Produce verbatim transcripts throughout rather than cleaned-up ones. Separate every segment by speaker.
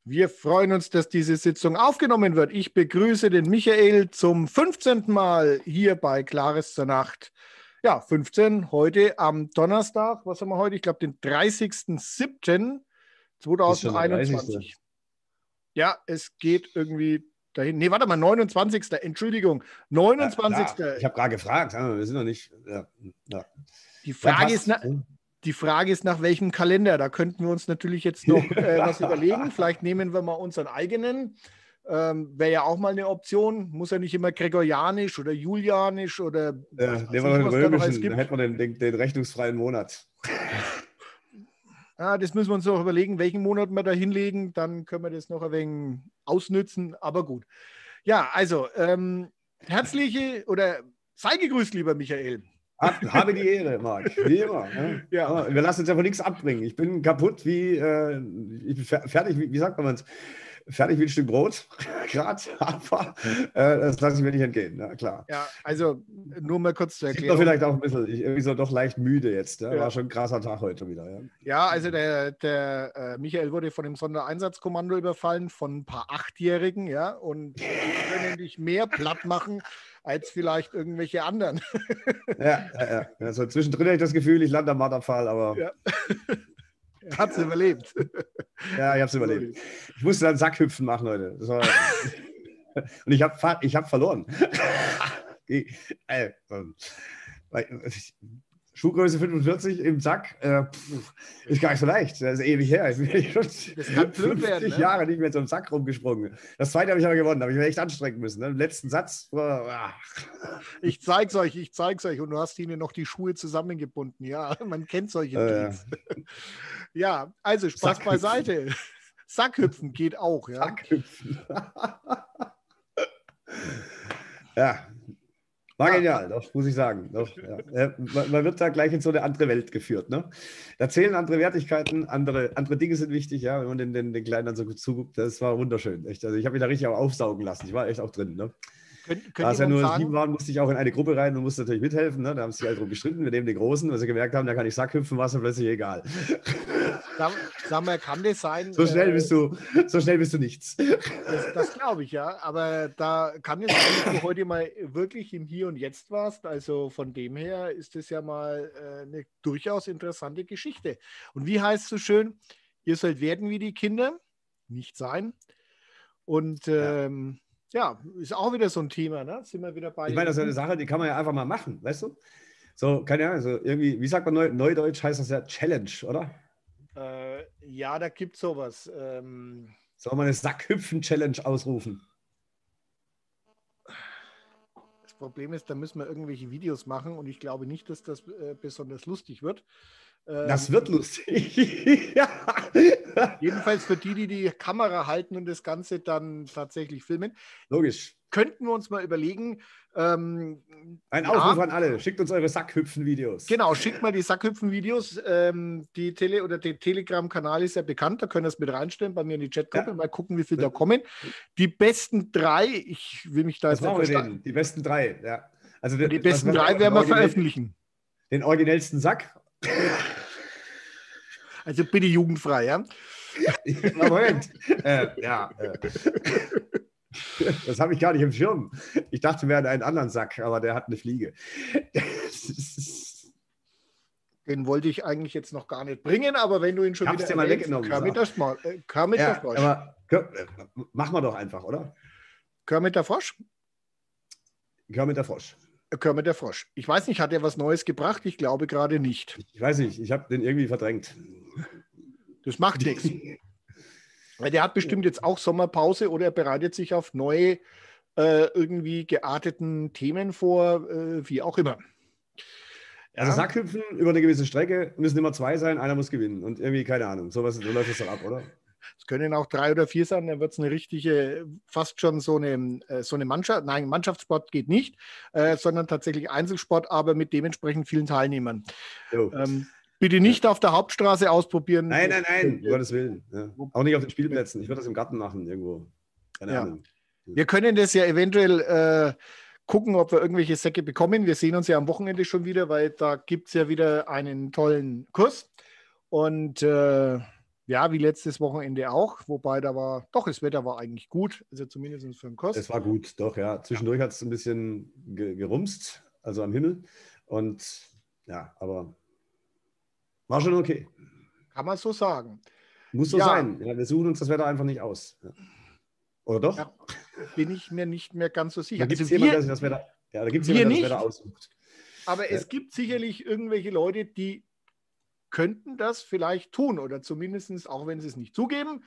Speaker 1: Wir freuen uns, dass diese Sitzung aufgenommen wird. Ich begrüße den Michael zum fünfzehnten Mal hier bei Klares zur Nacht. Ja, fünfzehn, heute am Donnerstag, was haben wir heute? Ich glaube, den dreißigsten siebten zweitausendeinundzwanzig. Ja, es geht irgendwie dahin. Nee, warte mal, neunundzwanzigsten Entschuldigung, neunundzwanzigsten
Speaker 2: Ja, ich habe gerade gefragt, wir sind noch nicht. Ja, ja.
Speaker 1: Die Frage ja, ist, na, die Frage ist, nach welchem Kalender? Da könnten wir uns natürlich jetzt noch äh, was überlegen. Vielleicht nehmen wir mal unseren eigenen. Ähm, Wäre ja auch mal eine Option. Muss ja nicht immer gregorianisch oder julianisch oder.
Speaker 2: Ja, nehmen wir noch den römischen, dann hätten wir den, den, den rechnungsfreien Monat.
Speaker 1: Ja, das müssen wir uns noch überlegen, welchen Monat wir da hinlegen. Dann können wir das noch ein wenig ausnützen. Aber gut. Ja, also, ähm, herzliche oder sei gegrüßt, lieber Michael.
Speaker 2: Habe die Ehre, Marc. Wie immer. Ne? Ja. Wir lassen uns ja von nichts abbringen. Ich bin kaputt wie, äh, ich bin fertig, wie, wie sagt man es? Fertig wie ein Stück Brot, gerade, aber äh, das lasse ich mir nicht entgehen, na klar.
Speaker 1: Ja, also nur mal kurz zu erklären.
Speaker 2: Ich bin doch vielleicht auch ein bisschen, ich irgendwie so doch leicht müde jetzt, ja? Ja. War schon ein krasser Tag heute wieder. Ja,
Speaker 1: ja also der, der äh, Michael wurde von dem Sondereinsatzkommando überfallen, von ein paar Achtjährigen, ja, und die können dich mehr platt machen als vielleicht irgendwelche anderen.
Speaker 2: Ja, ja, ja. Also zwischendrin habe ich das Gefühl, ich lande am Marterpfahl, aber...
Speaker 1: Ja. Er hat es überlebt.
Speaker 2: Ja, ich habe es überlebt. Ich musste dann Sackhüpfen machen heute. Das war und ich habe ich hab verloren. Schuhgröße fünfundvierzig im Sack, äh, pff, ist gar nicht so leicht. Das ist ewig her. Ich bin schon
Speaker 1: das kann blöd werden, ne?
Speaker 2: Jahre nicht mehr in so einem Sack rumgesprungen. Das zweite habe ich aber gewonnen, da habe ich mir echt anstrengen müssen. Ne? Im letzten Satz. Boah.
Speaker 1: Ich zeig's euch, ich zeig's euch. Und du hast ihnen noch die Schuhe zusammengebunden. Ja, man kennt solche Tricks. Äh. Ja, also Spaß Sackhüpfen. beiseite. Sackhüpfen geht auch, ja.
Speaker 2: Sackhüpfen. Ja. War ja. Genial, doch, muss ich sagen. Doch, ja. Man wird da gleich in so eine andere Welt geführt. Ne? Da zählen andere Wertigkeiten, andere, andere Dinge sind wichtig, ja, wenn man den, den, den Kleinen dann so gut zuguckt. Das war wunderschön. Echt. Also ich habe mich da richtig auch aufsaugen lassen. Ich war echt auch drin. Ne?
Speaker 1: Könnt,
Speaker 2: da es ja nur sieben waren, musste ich auch in eine Gruppe rein und musste natürlich mithelfen. Ne? Da haben sie halt drum gestritten. Wir nehmen den Großen, weil sie gemerkt haben, da kann ich Sackhüpfen, war es dann plötzlich egal.
Speaker 1: Sag, sag mal, kann das sein?
Speaker 2: So schnell bist du, so schnell bist du nichts.
Speaker 1: Das, das glaube ich, ja. Aber da kann es sein, dass du heute mal wirklich im Hier und Jetzt warst. Also von dem her ist das ja mal äh, eine durchaus interessante Geschichte. Und wie heißt es so schön? Ihr sollt werden wie die Kinder, nicht sein. Und ähm, ja. ja, ist auch wieder so ein Thema, ne? Sind wir wieder bei.
Speaker 2: Ich meine, das ist eine Sache, die kann man ja einfach mal machen, weißt du? So, keine Ahnung, so irgendwie, wie sagt man neu, Neudeutsch, heißt das ja Challenge, oder?
Speaker 1: Äh, ja, da gibt es sowas. Ähm,
Speaker 2: Soll man eine Sackhüpfen-Challenge ausrufen?
Speaker 1: Das Problem ist, da müssen wir irgendwelche Videos machen und ich glaube nicht, dass das äh, besonders lustig wird. Ähm,
Speaker 2: das wird lustig. Ja.
Speaker 1: Jedenfalls für die, die die Kamera halten und das Ganze dann tatsächlich filmen.
Speaker 2: Logisch.
Speaker 1: Könnten wir uns mal überlegen. Ähm,
Speaker 2: Ein Aufruf ja, an alle. Schickt uns eure Sackhüpfen-Videos.
Speaker 1: Genau, schickt mal die Sackhüpfen-Videos. Ähm, die Tele- oder der Telegram-Kanal ist ja bekannt. Da können wir es mit reinstellen bei mir in die Chatgruppe. Ja. Mal gucken, wie viele da kommen. Die besten drei, ich will mich da
Speaker 2: jetzt nicht verstehen. Die besten drei, ja.
Speaker 1: Also die, die besten drei werden wir veröffentlichen.
Speaker 2: Den originellsten Sack.
Speaker 1: Also bitte jugendfrei, ja?
Speaker 2: Ja, Moment. äh, ja. Äh. Das habe ich gar nicht im Schirm. Ich dachte, wir hätten einen anderen Sack, aber der hat eine Fliege.
Speaker 1: Den wollte ich eigentlich jetzt noch gar nicht bringen, aber wenn du ihn schon
Speaker 2: ich
Speaker 1: wieder
Speaker 2: dir mal weggenommen.
Speaker 1: Kermit der Frosch. Äh, Kermit
Speaker 2: ja,
Speaker 1: der Frosch.
Speaker 2: Aber, machen wir doch einfach, oder?
Speaker 1: Kermit der Frosch?
Speaker 2: Kermit der Frosch.
Speaker 1: Kermit der Frosch. Ich weiß nicht, hat er was Neues gebracht? Ich glaube gerade nicht.
Speaker 2: Ich weiß nicht, ich habe den irgendwie verdrängt.
Speaker 1: Das macht nichts. Der hat bestimmt jetzt auch Sommerpause oder er bereitet sich auf neue, äh, irgendwie gearteten Themen vor, äh, wie auch immer.
Speaker 2: Ja. Also Sackhüpfen über eine gewisse Strecke müssen immer zwei sein, einer muss gewinnen. Und irgendwie, keine Ahnung, sowas, so läuft es doch ab, oder?
Speaker 1: Es können auch drei oder vier sein, dann wird es eine richtige, fast schon so eine, so eine Mannschaft, nein, Mannschaftssport geht nicht, äh, sondern tatsächlich Einzelsport, aber mit dementsprechend vielen Teilnehmern. Ähm, bitte nicht ja. auf der Hauptstraße ausprobieren.
Speaker 2: Nein, nein, nein, um Gottes Willen. Ja. Auch nicht auf den Spielplätzen. Ich würde das im Garten machen irgendwo. Keine
Speaker 1: ja.
Speaker 2: Ahnung.
Speaker 1: Wir können das ja eventuell äh, gucken, ob wir irgendwelche Säcke bekommen. Wir sehen uns ja am Wochenende schon wieder, weil da gibt es ja wieder einen tollen Kurs. Und äh, Ja, wie letztes Wochenende auch, wobei da war, doch, das Wetter war eigentlich gut, also zumindest für den Kost.
Speaker 2: Es war gut, doch, ja. Zwischendurch ja. hat es ein bisschen ge gerumst, also am Himmel. Und ja, aber war schon okay.
Speaker 1: Kann man so sagen.
Speaker 2: Muss so
Speaker 1: ja.
Speaker 2: sein. Ja, wir suchen uns das Wetter einfach nicht aus. Ja. Oder doch?
Speaker 1: Da bin ich mir nicht mehr ganz so sicher.
Speaker 2: Da gibt es
Speaker 1: also
Speaker 2: jemanden,
Speaker 1: wir,
Speaker 2: der sich das Wetter, ja, da gibt's
Speaker 1: wir
Speaker 2: jemanden, der das
Speaker 1: nicht,
Speaker 2: Wetter aussucht.
Speaker 1: Aber
Speaker 2: ja.
Speaker 1: es gibt sicherlich irgendwelche Leute, die könnten das vielleicht tun oder zumindest, auch wenn sie es nicht zugeben.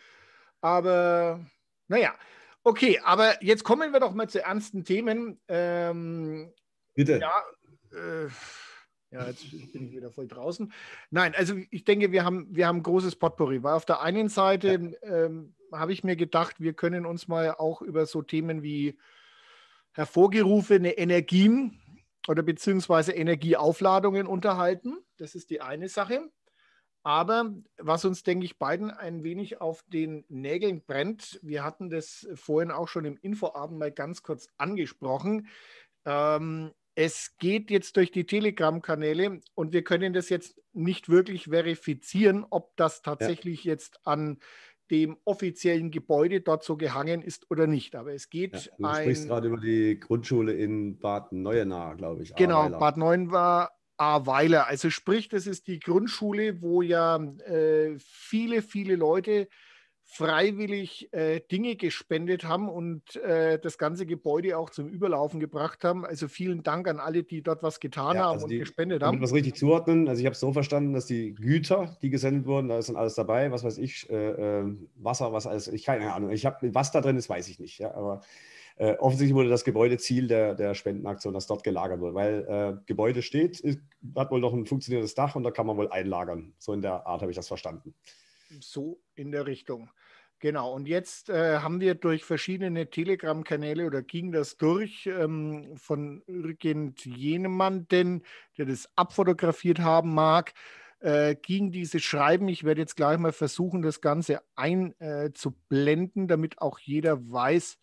Speaker 1: Aber naja, okay, aber jetzt kommen wir doch mal zu ernsten Themen. Ähm,
Speaker 2: Bitte.
Speaker 1: Ja, äh, ja, jetzt bin ich wieder voll draußen. Nein, also ich denke, wir haben, wir haben ein großes Potpourri, weil auf der einen Seite ähm, habe ich mir gedacht, wir können uns mal auch über so Themen wie hervorgerufene Energien oder beziehungsweise Energieaufladungen unterhalten. Das ist die eine Sache. Aber was uns, denke ich, beiden ein wenig auf den Nägeln brennt, wir hatten das vorhin auch schon im Infoabend mal ganz kurz angesprochen. Ähm, es geht jetzt durch die Telegram-Kanäle und wir können das jetzt nicht wirklich verifizieren, ob das tatsächlich ja. jetzt an dem offiziellen Gebäude dort so gehangen ist oder nicht. Aber es geht
Speaker 2: ja, du
Speaker 1: ein...
Speaker 2: Du sprichst gerade über die Grundschule in Bad Neuenahr, glaube ich.
Speaker 1: Genau,
Speaker 2: Ahrweiler.
Speaker 1: Bad Neuenahr, Ahrweiler. Also sprich, das ist die Grundschule, wo ja äh, viele, viele Leute freiwillig äh, Dinge gespendet haben und äh, das ganze Gebäude auch zum Überlaufen gebracht haben. Also vielen Dank an alle, die dort was getan
Speaker 2: ja,
Speaker 1: haben
Speaker 2: also
Speaker 1: und
Speaker 2: die,
Speaker 1: gespendet
Speaker 2: damit
Speaker 1: haben.
Speaker 2: wir es richtig zuordnen, also ich habe es so verstanden, dass die Güter, die gesendet wurden, da ist dann alles dabei, was weiß ich, äh, Wasser, was alles, ich keine Ahnung, ich habe, was da drin ist, weiß ich nicht, ja, aber äh, offensichtlich wurde das Gebäude Ziel der, der Spendenaktion, dass dort gelagert wird, weil äh, Gebäude steht, ist, hat wohl noch ein funktionierendes Dach und da kann man wohl einlagern, so in der Art habe ich das verstanden.
Speaker 1: So in der Richtung. Genau, und jetzt äh, haben wir durch verschiedene Telegram-Kanäle oder ging das durch ähm, von irgendjemanden, der das abfotografiert haben mag, äh, ging dieses Schreiben. Ich werde jetzt gleich mal versuchen, das Ganze einzublenden, äh, damit auch jeder weiß,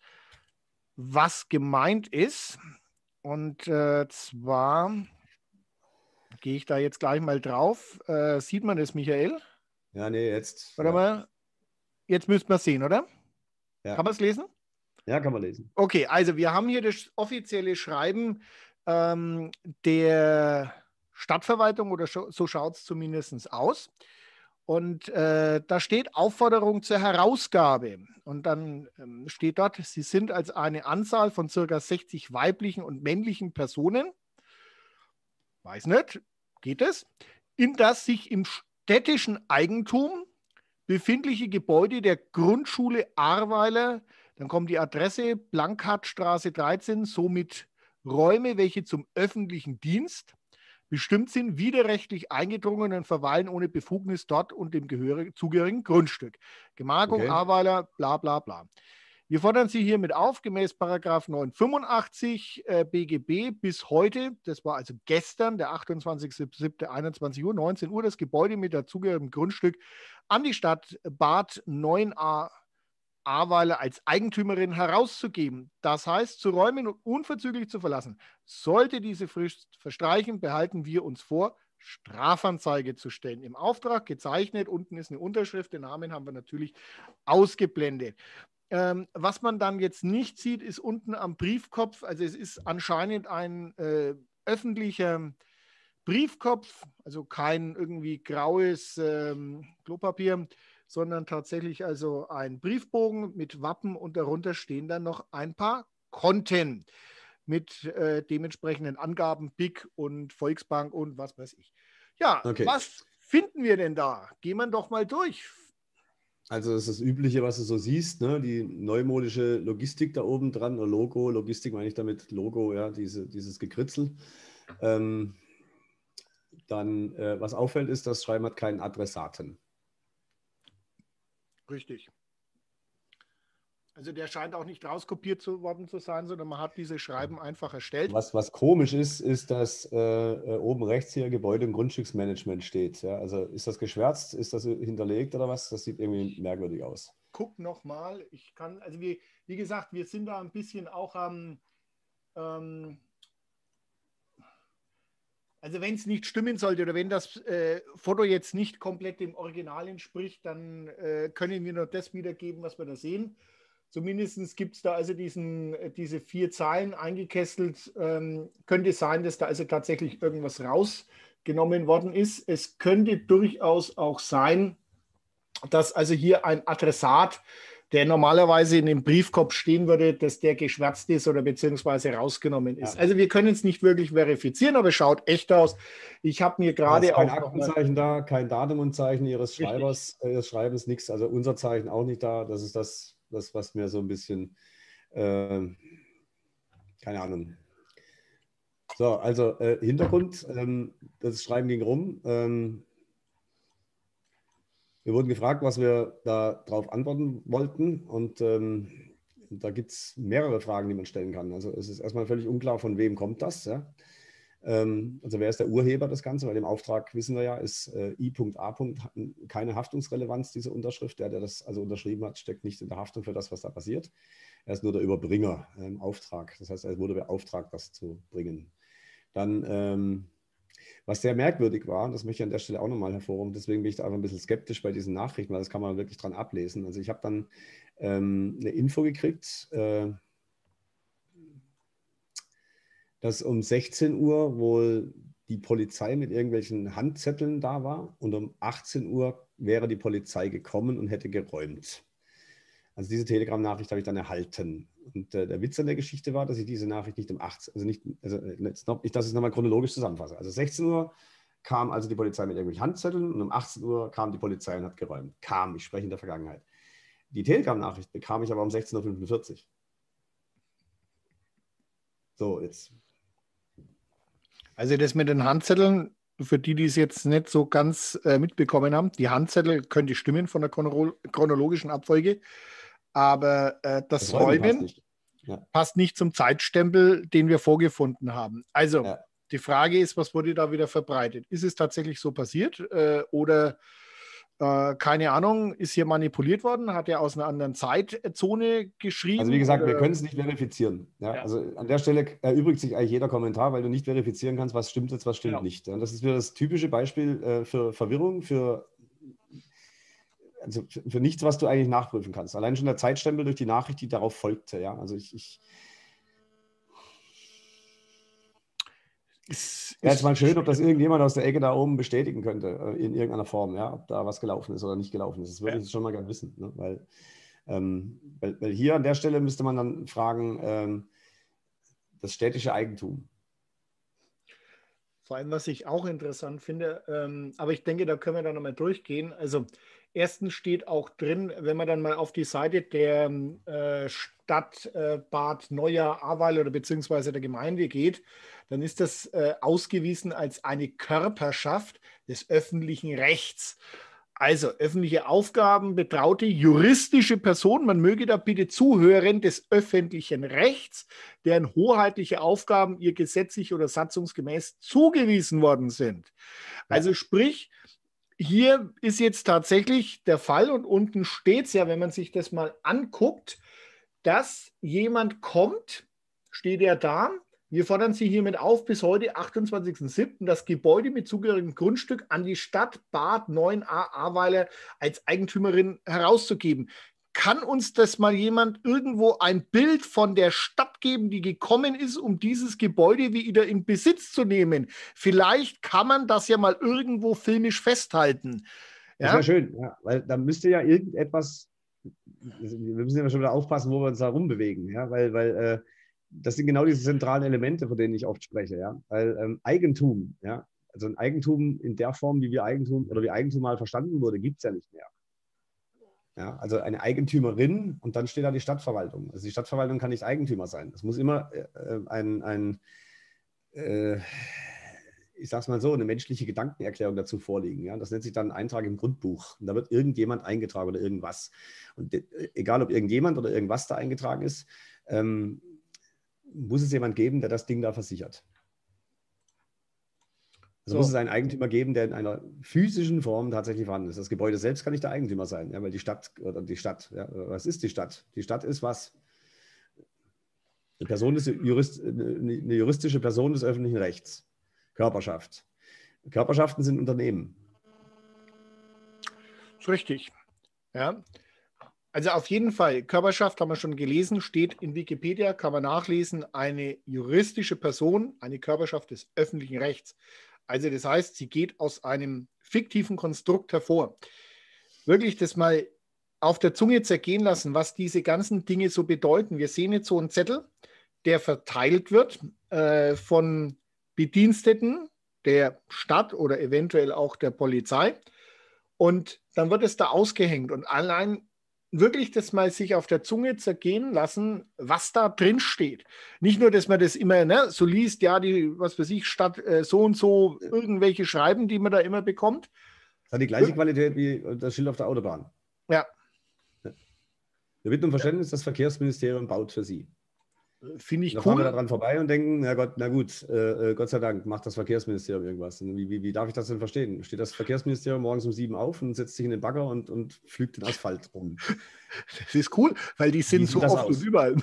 Speaker 1: was gemeint ist. Und äh, zwar gehe ich da jetzt gleich mal drauf. Äh, sieht man das, Michael?
Speaker 2: Ja, nee, jetzt.
Speaker 1: Warte
Speaker 2: ja.
Speaker 1: mal. Jetzt müsste man sehen, oder?
Speaker 2: Ja.
Speaker 1: Kann man es lesen?
Speaker 2: Ja, kann man lesen.
Speaker 1: Okay, also wir haben hier das offizielle Schreiben ähm, der Stadtverwaltung oder so schaut es zumindest aus. Und äh, da steht Aufforderung zur Herausgabe. Und dann ähm, steht dort, Sie sind als eine Anzahl von circa sechzig weiblichen und männlichen Personen, weiß nicht, geht es, in das sich im städtischen Eigentum befindliche Gebäude der Grundschule Ahrweiler, dann kommt die Adresse Blankhartstraße dreizehn, somit Räume, welche zum öffentlichen Dienst bestimmt sind, widerrechtlich eingedrungen und verweilen ohne Befugnis dort und dem zugehörigen Grundstück. Gemarkung
Speaker 2: Okay.
Speaker 1: Ahrweiler, bla bla bla. Wir fordern Sie hiermit auf, gemäß Paragraph neunhundertfünfundachtzig äh, B G B bis heute, das war also gestern, der achtundzwanzigster siebter einundzwanzig Uhr, neunzehn Uhr, das Gebäude mit dazugehörigem Grundstück an die Stadt Bad Neuenahr Ahrweiler als Eigentümerin herauszugeben. Das heißt, zu räumen und unverzüglich zu verlassen. Sollte diese Frist verstreichen, behalten wir uns vor, Strafanzeige zu stellen. Im Auftrag gezeichnet, unten ist eine Unterschrift, den Namen haben wir natürlich ausgeblendet. Ähm, was man dann jetzt nicht sieht, ist unten am Briefkopf, also es ist anscheinend ein äh, öffentlicher Briefkopf, also kein irgendwie graues ähm, Klopapier, sondern tatsächlich also ein Briefbogen mit Wappen und darunter stehen dann noch ein paar Konten mit äh, dementsprechenden Angaben, B I C und Volksbank und was weiß ich. Ja,
Speaker 2: Okay.
Speaker 1: was finden wir denn da? Gehen wir doch mal durch.
Speaker 2: Also das ist das Übliche, was du so siehst, ne? Die neumodische Logistik da oben dran, oder Logo, Logistik meine ich damit, Logo, ja, diese, dieses Gekritzel. Ähm, dann, äh, was auffällt, ist, das Schreiben hat keinen Adressaten.
Speaker 1: Richtig. Also der scheint auch nicht rauskopiert zu worden zu sein, sondern man hat diese Schreiben einfach erstellt.
Speaker 2: Was, was komisch ist, ist, dass äh, oben rechts hier Gebäude- und Grundstücksmanagement steht. Ja? Also ist das geschwärzt, ist das hinterlegt oder was? Das sieht irgendwie merkwürdig aus.
Speaker 1: Guck nochmal, ich kann, also wie, wie gesagt, wir sind da ein bisschen auch am, ähm, Also wenn es nicht stimmen sollte oder wenn das äh, Foto jetzt nicht komplett dem Original entspricht, dann äh, können wir nur das wiedergeben, was wir da sehen. Zumindest gibt es da also diesen, äh, diese vier Zeilen eingekesselt. Ähm, könnte sein, dass da also tatsächlich irgendwas rausgenommen worden ist. Es könnte durchaus auch sein, dass also hier ein Adressat, der normalerweise in dem Briefkopf stehen würde, dass der geschwärzt ist oder beziehungsweise rausgenommen ist. Ja. Also wir können es nicht wirklich verifizieren, aber es schaut echt aus. Ich habe mir gerade
Speaker 2: auch... Kein
Speaker 1: auch
Speaker 2: Aktenzeichen da, kein Datum und Zeichen Ihres Schreibers, äh, Ihres Schreibens, nichts. Also unser Zeichen auch nicht da. Das ist das, das was mir so ein bisschen, äh, keine Ahnung. So, also äh, Hintergrund, ähm, das Schreiben ging rum. Ähm, Wir wurden gefragt, was wir darauf antworten wollten, und ähm, da gibt es mehrere Fragen, die man stellen kann. Also es ist erstmal völlig unklar, von wem kommt das. Ja? Ähm, also wer ist der Urheber des Ganzen? Weil im Auftrag, wissen wir ja, ist äh, I A. keine Haftungsrelevanz, diese Unterschrift. Der, der das also unterschrieben hat, steckt nicht in der Haftung für das, was da passiert. Er ist nur der Überbringer äh, im Auftrag. Das heißt, er wurde beauftragt, das zu bringen. Dann... Ähm, Was sehr merkwürdig war, das möchte ich an der Stelle auch nochmal hervorheben, deswegen bin ich da einfach ein bisschen skeptisch bei diesen Nachrichten, weil das kann man wirklich dran ablesen. Also ich habe dann ähm, eine Info gekriegt, äh, dass um sechzehn Uhr wohl die Polizei mit irgendwelchen Handzetteln da war und um achtzehn Uhr wäre die Polizei gekommen und hätte geräumt. Also diese Telegram-Nachricht habe ich dann erhalten. Und äh, der Witz an der Geschichte war, dass ich diese Nachricht nicht um achtzehn, also nicht, also jetzt noch, ich, dass ich es nochmal chronologisch zusammenfasse. Also sechzehn Uhr kam also die Polizei mit irgendwelchen Handzetteln und um achtzehn Uhr kam die Polizei und hat geräumt. Kam, ich spreche in der Vergangenheit. Die Telegram-Nachricht bekam ich aber um sechzehn Uhr fünfundvierzig. So, jetzt.
Speaker 1: Also das mit den Handzetteln, für die, die es jetzt nicht so ganz äh, mitbekommen haben, die Handzettel könnte stimmen von der chronolo chronologischen Abfolge, aber äh, das, das Räumen passt nicht. Ja. passt nicht zum Zeitstempel, den wir vorgefunden haben. Also ja. Die Frage ist, was wurde da wieder verbreitet? Ist es tatsächlich so passiert äh, oder äh, keine Ahnung, ist hier manipuliert worden? Hat er aus einer anderen Zeitzone geschrieben?
Speaker 2: Also wie gesagt,
Speaker 1: oder?
Speaker 2: Wir können es nicht verifizieren. Ja? Ja. Also an der Stelle erübrigt sich eigentlich jeder Kommentar, weil du nicht verifizieren kannst, was stimmt jetzt, was stimmt genau. nicht. Und das ist wieder das typische Beispiel äh, für Verwirrung, für Also für nichts, was du eigentlich nachprüfen kannst. Allein schon der Zeitstempel durch die Nachricht, die darauf folgte. Ja, also ich. ich es wäre jetzt mal schön, ob das irgendjemand aus der Ecke da oben bestätigen könnte, in irgendeiner Form, ja, ob da was gelaufen ist oder nicht gelaufen ist. Das würde ja. ich schon mal gerne wissen. Ne? Weil, ähm, weil, weil hier an der Stelle müsste man dann fragen, ähm, das städtische Eigentum.
Speaker 1: Vor allem, was ich auch interessant finde, ähm, aber ich denke, da können wir dann nochmal durchgehen. Also erstens steht auch drin, wenn man dann mal auf die Seite der äh, Stadt äh, Bad Neuenahr-Ahrweiler oder beziehungsweise der Gemeinde geht, dann ist das äh, ausgewiesen als eine Körperschaft des öffentlichen Rechts. Also öffentliche Aufgaben, betraute juristische Person, man möge da bitte zuhören, des öffentlichen Rechts, deren hoheitliche Aufgaben ihr gesetzlich oder satzungsgemäß zugewiesen worden sind. Ja. Also sprich, hier ist jetzt tatsächlich der Fall und unten steht es ja, wenn man sich das mal anguckt, dass jemand kommt, steht er da. Wir fordern Sie hiermit auf, bis heute, achtundzwanzigsten siebten das Gebäude mit zugehörigem Grundstück an die Stadt Bad Neuenahr-Ahrweiler als Eigentümerin herauszugeben. Kann uns das mal jemand irgendwo ein Bild von der Stadt geben, die gekommen ist, um dieses Gebäude wieder in Besitz zu nehmen? Vielleicht kann man das ja mal irgendwo filmisch festhalten.
Speaker 2: Ja? Das wäre schön, ja, weil da müsste ja irgendetwas, wir müssen ja schon wieder aufpassen, wo wir uns da rumbewegen, ja, weil, weil äh, das sind genau diese zentralen Elemente, von denen ich oft spreche, ja, weil ähm, Eigentum, ja, also ein Eigentum in der Form, wie wir Eigentum oder wie Eigentum mal verstanden wurde, gibt es ja nicht mehr. Ja, also eine Eigentümerin und dann steht da die Stadtverwaltung. Also die Stadtverwaltung kann nicht Eigentümer sein. Es muss immer äh, ein, ein äh, ich sage es mal so, eine menschliche Gedankenerklärung dazu vorliegen. Ja? Das nennt sich dann ein Eintrag im Grundbuch. Und da wird irgendjemand eingetragen oder irgendwas. Und de, egal, ob irgendjemand oder irgendwas da eingetragen ist, ähm, muss es jemand geben, der das Ding da versichert. Also so. Muss es einen Eigentümer geben, der in einer physischen Form tatsächlich vorhanden ist. Das Gebäude selbst kann nicht der Eigentümer sein, ja, weil die Stadt, oder die Stadt, ja, was ist die Stadt? Die Stadt ist was? Eine Person ist eine, Jurist, eine juristische Person des öffentlichen Rechts. Körperschaft. Körperschaften sind Unternehmen.
Speaker 1: Das ist richtig. Ja. Also auf jeden Fall, Körperschaft haben wir schon gelesen, steht in Wikipedia, kann man nachlesen, eine juristische Person, eine Körperschaft des öffentlichen Rechts. Also das heißt, sie geht aus einem fiktiven Konstrukt hervor. Wirklich das mal auf der Zunge zergehen lassen, was diese ganzen Dinge so bedeuten. Wir sehen jetzt so einen Zettel, der verteilt wird äh, von Bediensteten der Stadt oder eventuell auch der Polizei. Und dann wird es da ausgehängt. Und allein wirklich das mal sich auf der Zunge zergehen lassen, was da drin steht. Nicht nur, dass man das immer ne, so liest, ja, die, was weiß ich, statt äh, so und so irgendwelche Schreiben, die man da immer bekommt.
Speaker 2: Das hat die gleiche Qualität wie das Schild auf der Autobahn.
Speaker 1: Ja.
Speaker 2: Wir bitten um Verständnis, das Verkehrsministerium baut für Sie.
Speaker 1: Finde ich
Speaker 2: da
Speaker 1: cool.
Speaker 2: Da fahren wir da dran vorbei und denken, na Gott, na gut, äh, Gott sei Dank macht das Verkehrsministerium irgendwas. Wie, wie, wie darf ich das denn verstehen? Steht das Verkehrsministerium morgens um sieben auf und setzt sich in den Bagger und, und pflügt den Asphalt rum?
Speaker 1: Das ist cool, weil die sind so oft und überall.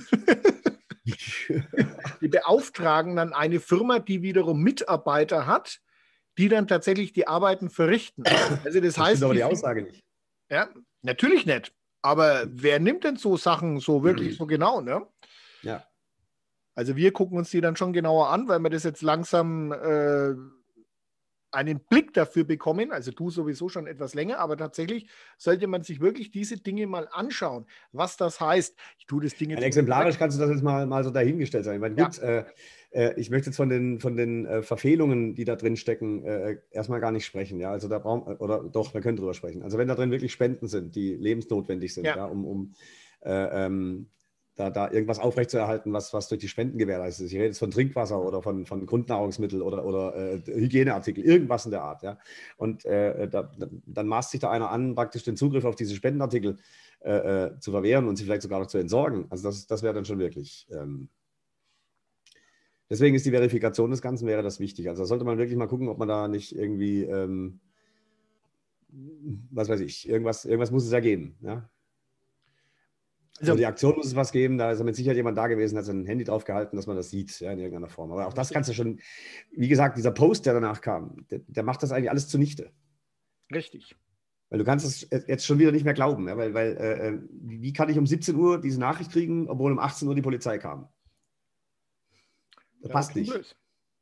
Speaker 1: Die beauftragen dann eine Firma, die wiederum Mitarbeiter hat, die dann tatsächlich die Arbeiten verrichten. Also das, das heißt,
Speaker 2: aber die,
Speaker 1: die
Speaker 2: Aussage nicht.
Speaker 1: Ja, natürlich nicht. Aber wer nimmt denn so Sachen so wirklich so genau, ne?
Speaker 2: Ja.
Speaker 1: Also wir gucken uns die dann schon genauer an, weil wir das jetzt langsam äh, einen Blick dafür bekommen. Also du sowieso schon etwas länger, aber tatsächlich sollte man sich wirklich diese Dinge mal anschauen, was das heißt. Ich tue das Ding jetzt.
Speaker 2: Exemplarisch kannst du das jetzt mal, mal so dahingestellt sein. Ich meine, gut, ja. äh, ich möchte jetzt von den, von den äh, Verfehlungen, die da drin stecken, äh, erstmal gar nicht sprechen. Ja? Also da brauchen, oder doch, wir können drüber sprechen. Also wenn da drin wirklich Spenden sind, die lebensnotwendig sind, ja. Ja, um, um äh, ähm, Da, da irgendwas aufrechtzuerhalten, was, was durch die Spenden gewährleistet ist. Ich rede jetzt von Trinkwasser oder von, von Grundnahrungsmitteln oder, oder äh, Hygieneartikel, irgendwas in der Art. Ja? Und äh, da, dann maßt sich da einer an, praktisch den Zugriff auf diese Spendenartikel äh, äh, zu verwehren und sie vielleicht sogar noch zu entsorgen. Also das, das wäre dann schon wirklich... Ähm deswegen ist die Verifikation des Ganzen, wäre das wichtig. Also da sollte man wirklich mal gucken, ob man da nicht irgendwie, ähm, was weiß ich, irgendwas, irgendwas muss es ja geben, ja. Also die Aktion muss es was geben, da ist mit Sicherheit jemand da gewesen, hat sein Handy drauf gehalten, dass man das sieht, ja, in irgendeiner Form. Aber auch das kannst du schon, wie gesagt, dieser Post, der danach kam, der, der macht das eigentlich alles zunichte.
Speaker 1: Richtig.
Speaker 2: Weil du kannst es jetzt schon wieder nicht mehr glauben, ja, weil, weil äh, wie kann ich um siebzehn Uhr diese Nachricht kriegen, obwohl um achtzehn Uhr die Polizei kam? Das ja, passt nicht. Blöd.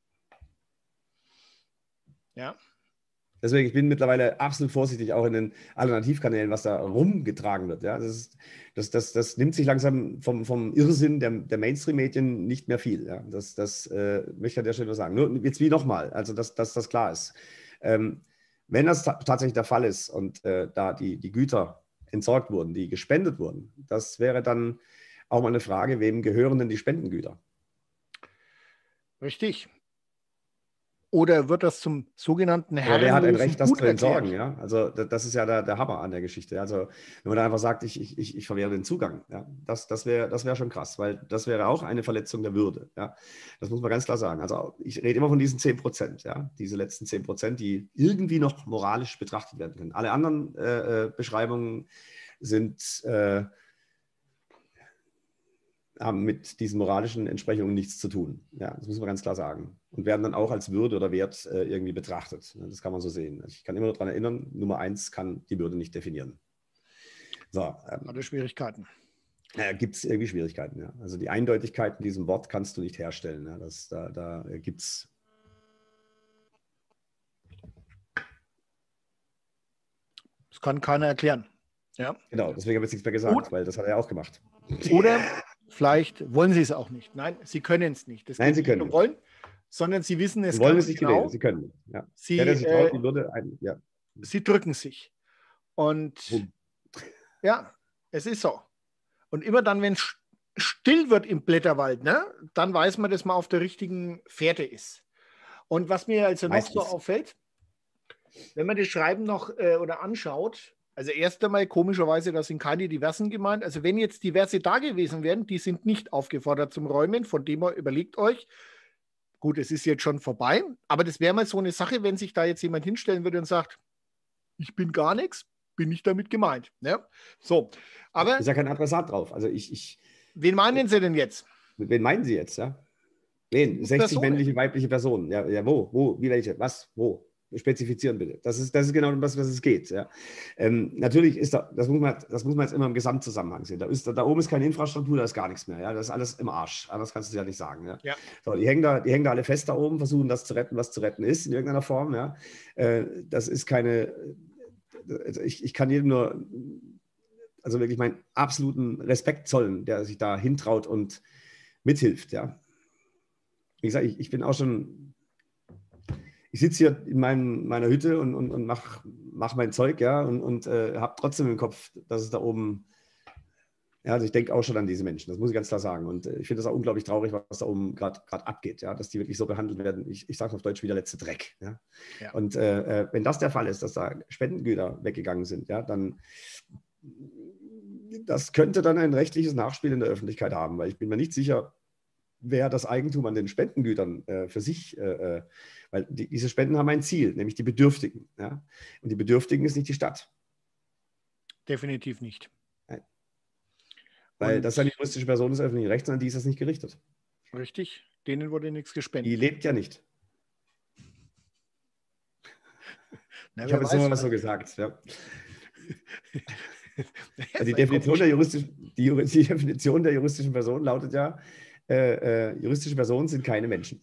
Speaker 1: Ja.
Speaker 2: Deswegen, ich bin mittlerweile absolut vorsichtig, auch in den Alternativkanälen, was da rumgetragen wird. Ja? Das, ist, das, das, das nimmt sich langsam vom, vom Irrsinn der, der Mainstream-Medien nicht mehr viel. Ja? Das, das äh, möchte ich an der Stelle nur sagen. Nur jetzt wie nochmal, also dass, dass das klar ist. Ähm, wenn das ta tatsächlich der Fall ist und äh, da die, die Güter entsorgt wurden, die gespendet wurden, das wäre dann auch mal eine Frage, wem gehören denn die Spendengüter?
Speaker 1: Richtig. Oder wird das zum sogenannten
Speaker 2: Herrenlosen Wer hat ein Recht, das zu entsorgen? Ja? Also das ist ja der, der Hammer an der Geschichte. Also wenn man da einfach sagt, ich, ich, ich verwehre den Zugang, ja? das, das wäre das wär schon krass, weil das wäre auch eine Verletzung der Würde. Ja? Das muss man ganz klar sagen. Also ich rede immer von diesen zehn Prozent, ja? Diese letzten zehn Prozent, die irgendwie noch moralisch betrachtet werden können. Alle anderen äh, Beschreibungen sind... Äh, haben mit diesen moralischen Entsprechungen nichts zu tun. Ja, das muss man ganz klar sagen. Und werden dann auch als Würde oder Wert äh, irgendwie betrachtet. Das kann man so sehen. Ich kann immer noch daran erinnern, Nummer eins kann die Würde nicht definieren. So, ähm,
Speaker 1: Hatte Schwierigkeiten.
Speaker 2: Äh, gibt es irgendwie Schwierigkeiten, ja. Also die Eindeutigkeit in diesem Wort kannst du nicht herstellen. Ja. Das, da da äh, gibt es...
Speaker 1: Das kann keiner erklären. Ja.
Speaker 2: Genau, deswegen habe ich jetzt nichts mehr gesagt,
Speaker 1: Gut.
Speaker 2: Weil das hat er auch gemacht.
Speaker 1: Oder vielleicht wollen sie es auch nicht. Nein, sie können es nicht. Das
Speaker 2: Nein, sie können
Speaker 1: nicht um wollen, sondern sie wissen es
Speaker 2: sie wollen
Speaker 1: ganz
Speaker 2: es nicht
Speaker 1: genau.
Speaker 2: Gewählen. Sie können. Ja.
Speaker 1: Sie,
Speaker 2: der, der sich traut, die
Speaker 1: äh,
Speaker 2: Würde ein, ja.
Speaker 1: sie drücken sich. Und
Speaker 2: Boom.
Speaker 1: ja, es ist so. Und immer dann, wenn es still wird im Blätterwald, ne, dann weiß man, dass man auf der richtigen Fährte ist. Und was mir also
Speaker 2: Meistens.
Speaker 1: noch so auffällt, wenn man das Schreiben noch äh, oder anschaut, also erst einmal komischerweise, da sind keine Diversen gemeint. Also wenn jetzt Diverse da gewesen wären, die sind nicht aufgefordert zum Räumen, von dem her überlegt euch, gut, es ist jetzt schon vorbei, aber das wäre mal so eine Sache, wenn sich da jetzt jemand hinstellen würde und sagt, ich bin gar nichts, bin nicht damit gemeint. Ne? So, aber...
Speaker 2: Ist ja kein Adressat drauf. Also ich, ich...
Speaker 1: Wen meinen Sie denn jetzt?
Speaker 2: Wen meinen Sie jetzt, ja? Wen? sechzig
Speaker 1: Personen.
Speaker 2: männliche, weibliche Personen. Ja, ja, wo? Wo? Wie welche? Was? Wo? Spezifizieren bitte. Das ist, das ist genau das, was es geht. Ja. Ähm, natürlich ist da, das muss man, das muss man jetzt immer im Gesamtzusammenhang sehen. Da, ist, da oben ist keine Infrastruktur, da ist gar nichts mehr. Ja. Das ist alles im Arsch. Anders kannst du es ja nicht sagen. Ja.
Speaker 1: Ja.
Speaker 2: So, die, hängen da, die hängen da alle fest da oben, versuchen das zu retten, was zu retten ist, in irgendeiner Form. Ja. Äh, das ist keine, also ich, ich kann jedem nur, also wirklich meinen absoluten Respekt zollen, der sich da hintraut und mithilft. Ja. Wie gesagt, ich, ich bin auch schon. Ich sitze hier in meinem, meiner Hütte und, und, und mache mach mein Zeug, ja, und, und äh, habe trotzdem im Kopf, dass es da oben, ja, also ich denke auch schon an diese Menschen, das muss ich ganz klar sagen. Und äh, ich finde das auch unglaublich traurig, was da oben gerade abgeht, ja, dass die wirklich so behandelt werden. Ich, ich sage auf Deutsch wie der letzte Dreck. Ja. Ja. Und äh, äh, wenn das der Fall ist, dass da Spendengüter weggegangen sind, ja, dann das könnte dann ein rechtliches Nachspiel in der Öffentlichkeit haben, weil ich bin mir nicht sicher, wer das Eigentum an den Spendengütern äh, für sich, äh, weil die, diese Spenden haben ein Ziel, nämlich die Bedürftigen. Ja? Und die Bedürftigen ist nicht die Stadt.
Speaker 1: Definitiv nicht.
Speaker 2: Nein. Weil und das ist eine juristische Person des öffentlichen Rechts, an die ist das nicht gerichtet.
Speaker 1: Richtig, denen wurde nichts gespendet.
Speaker 2: Die lebt ja nicht.
Speaker 1: Na,
Speaker 2: ich habe jetzt nur mal so gesagt. Ja. Also die, Definition der juristischen, die, die Definition der juristischen Person lautet ja, Äh, äh, juristische Personen sind keine Menschen.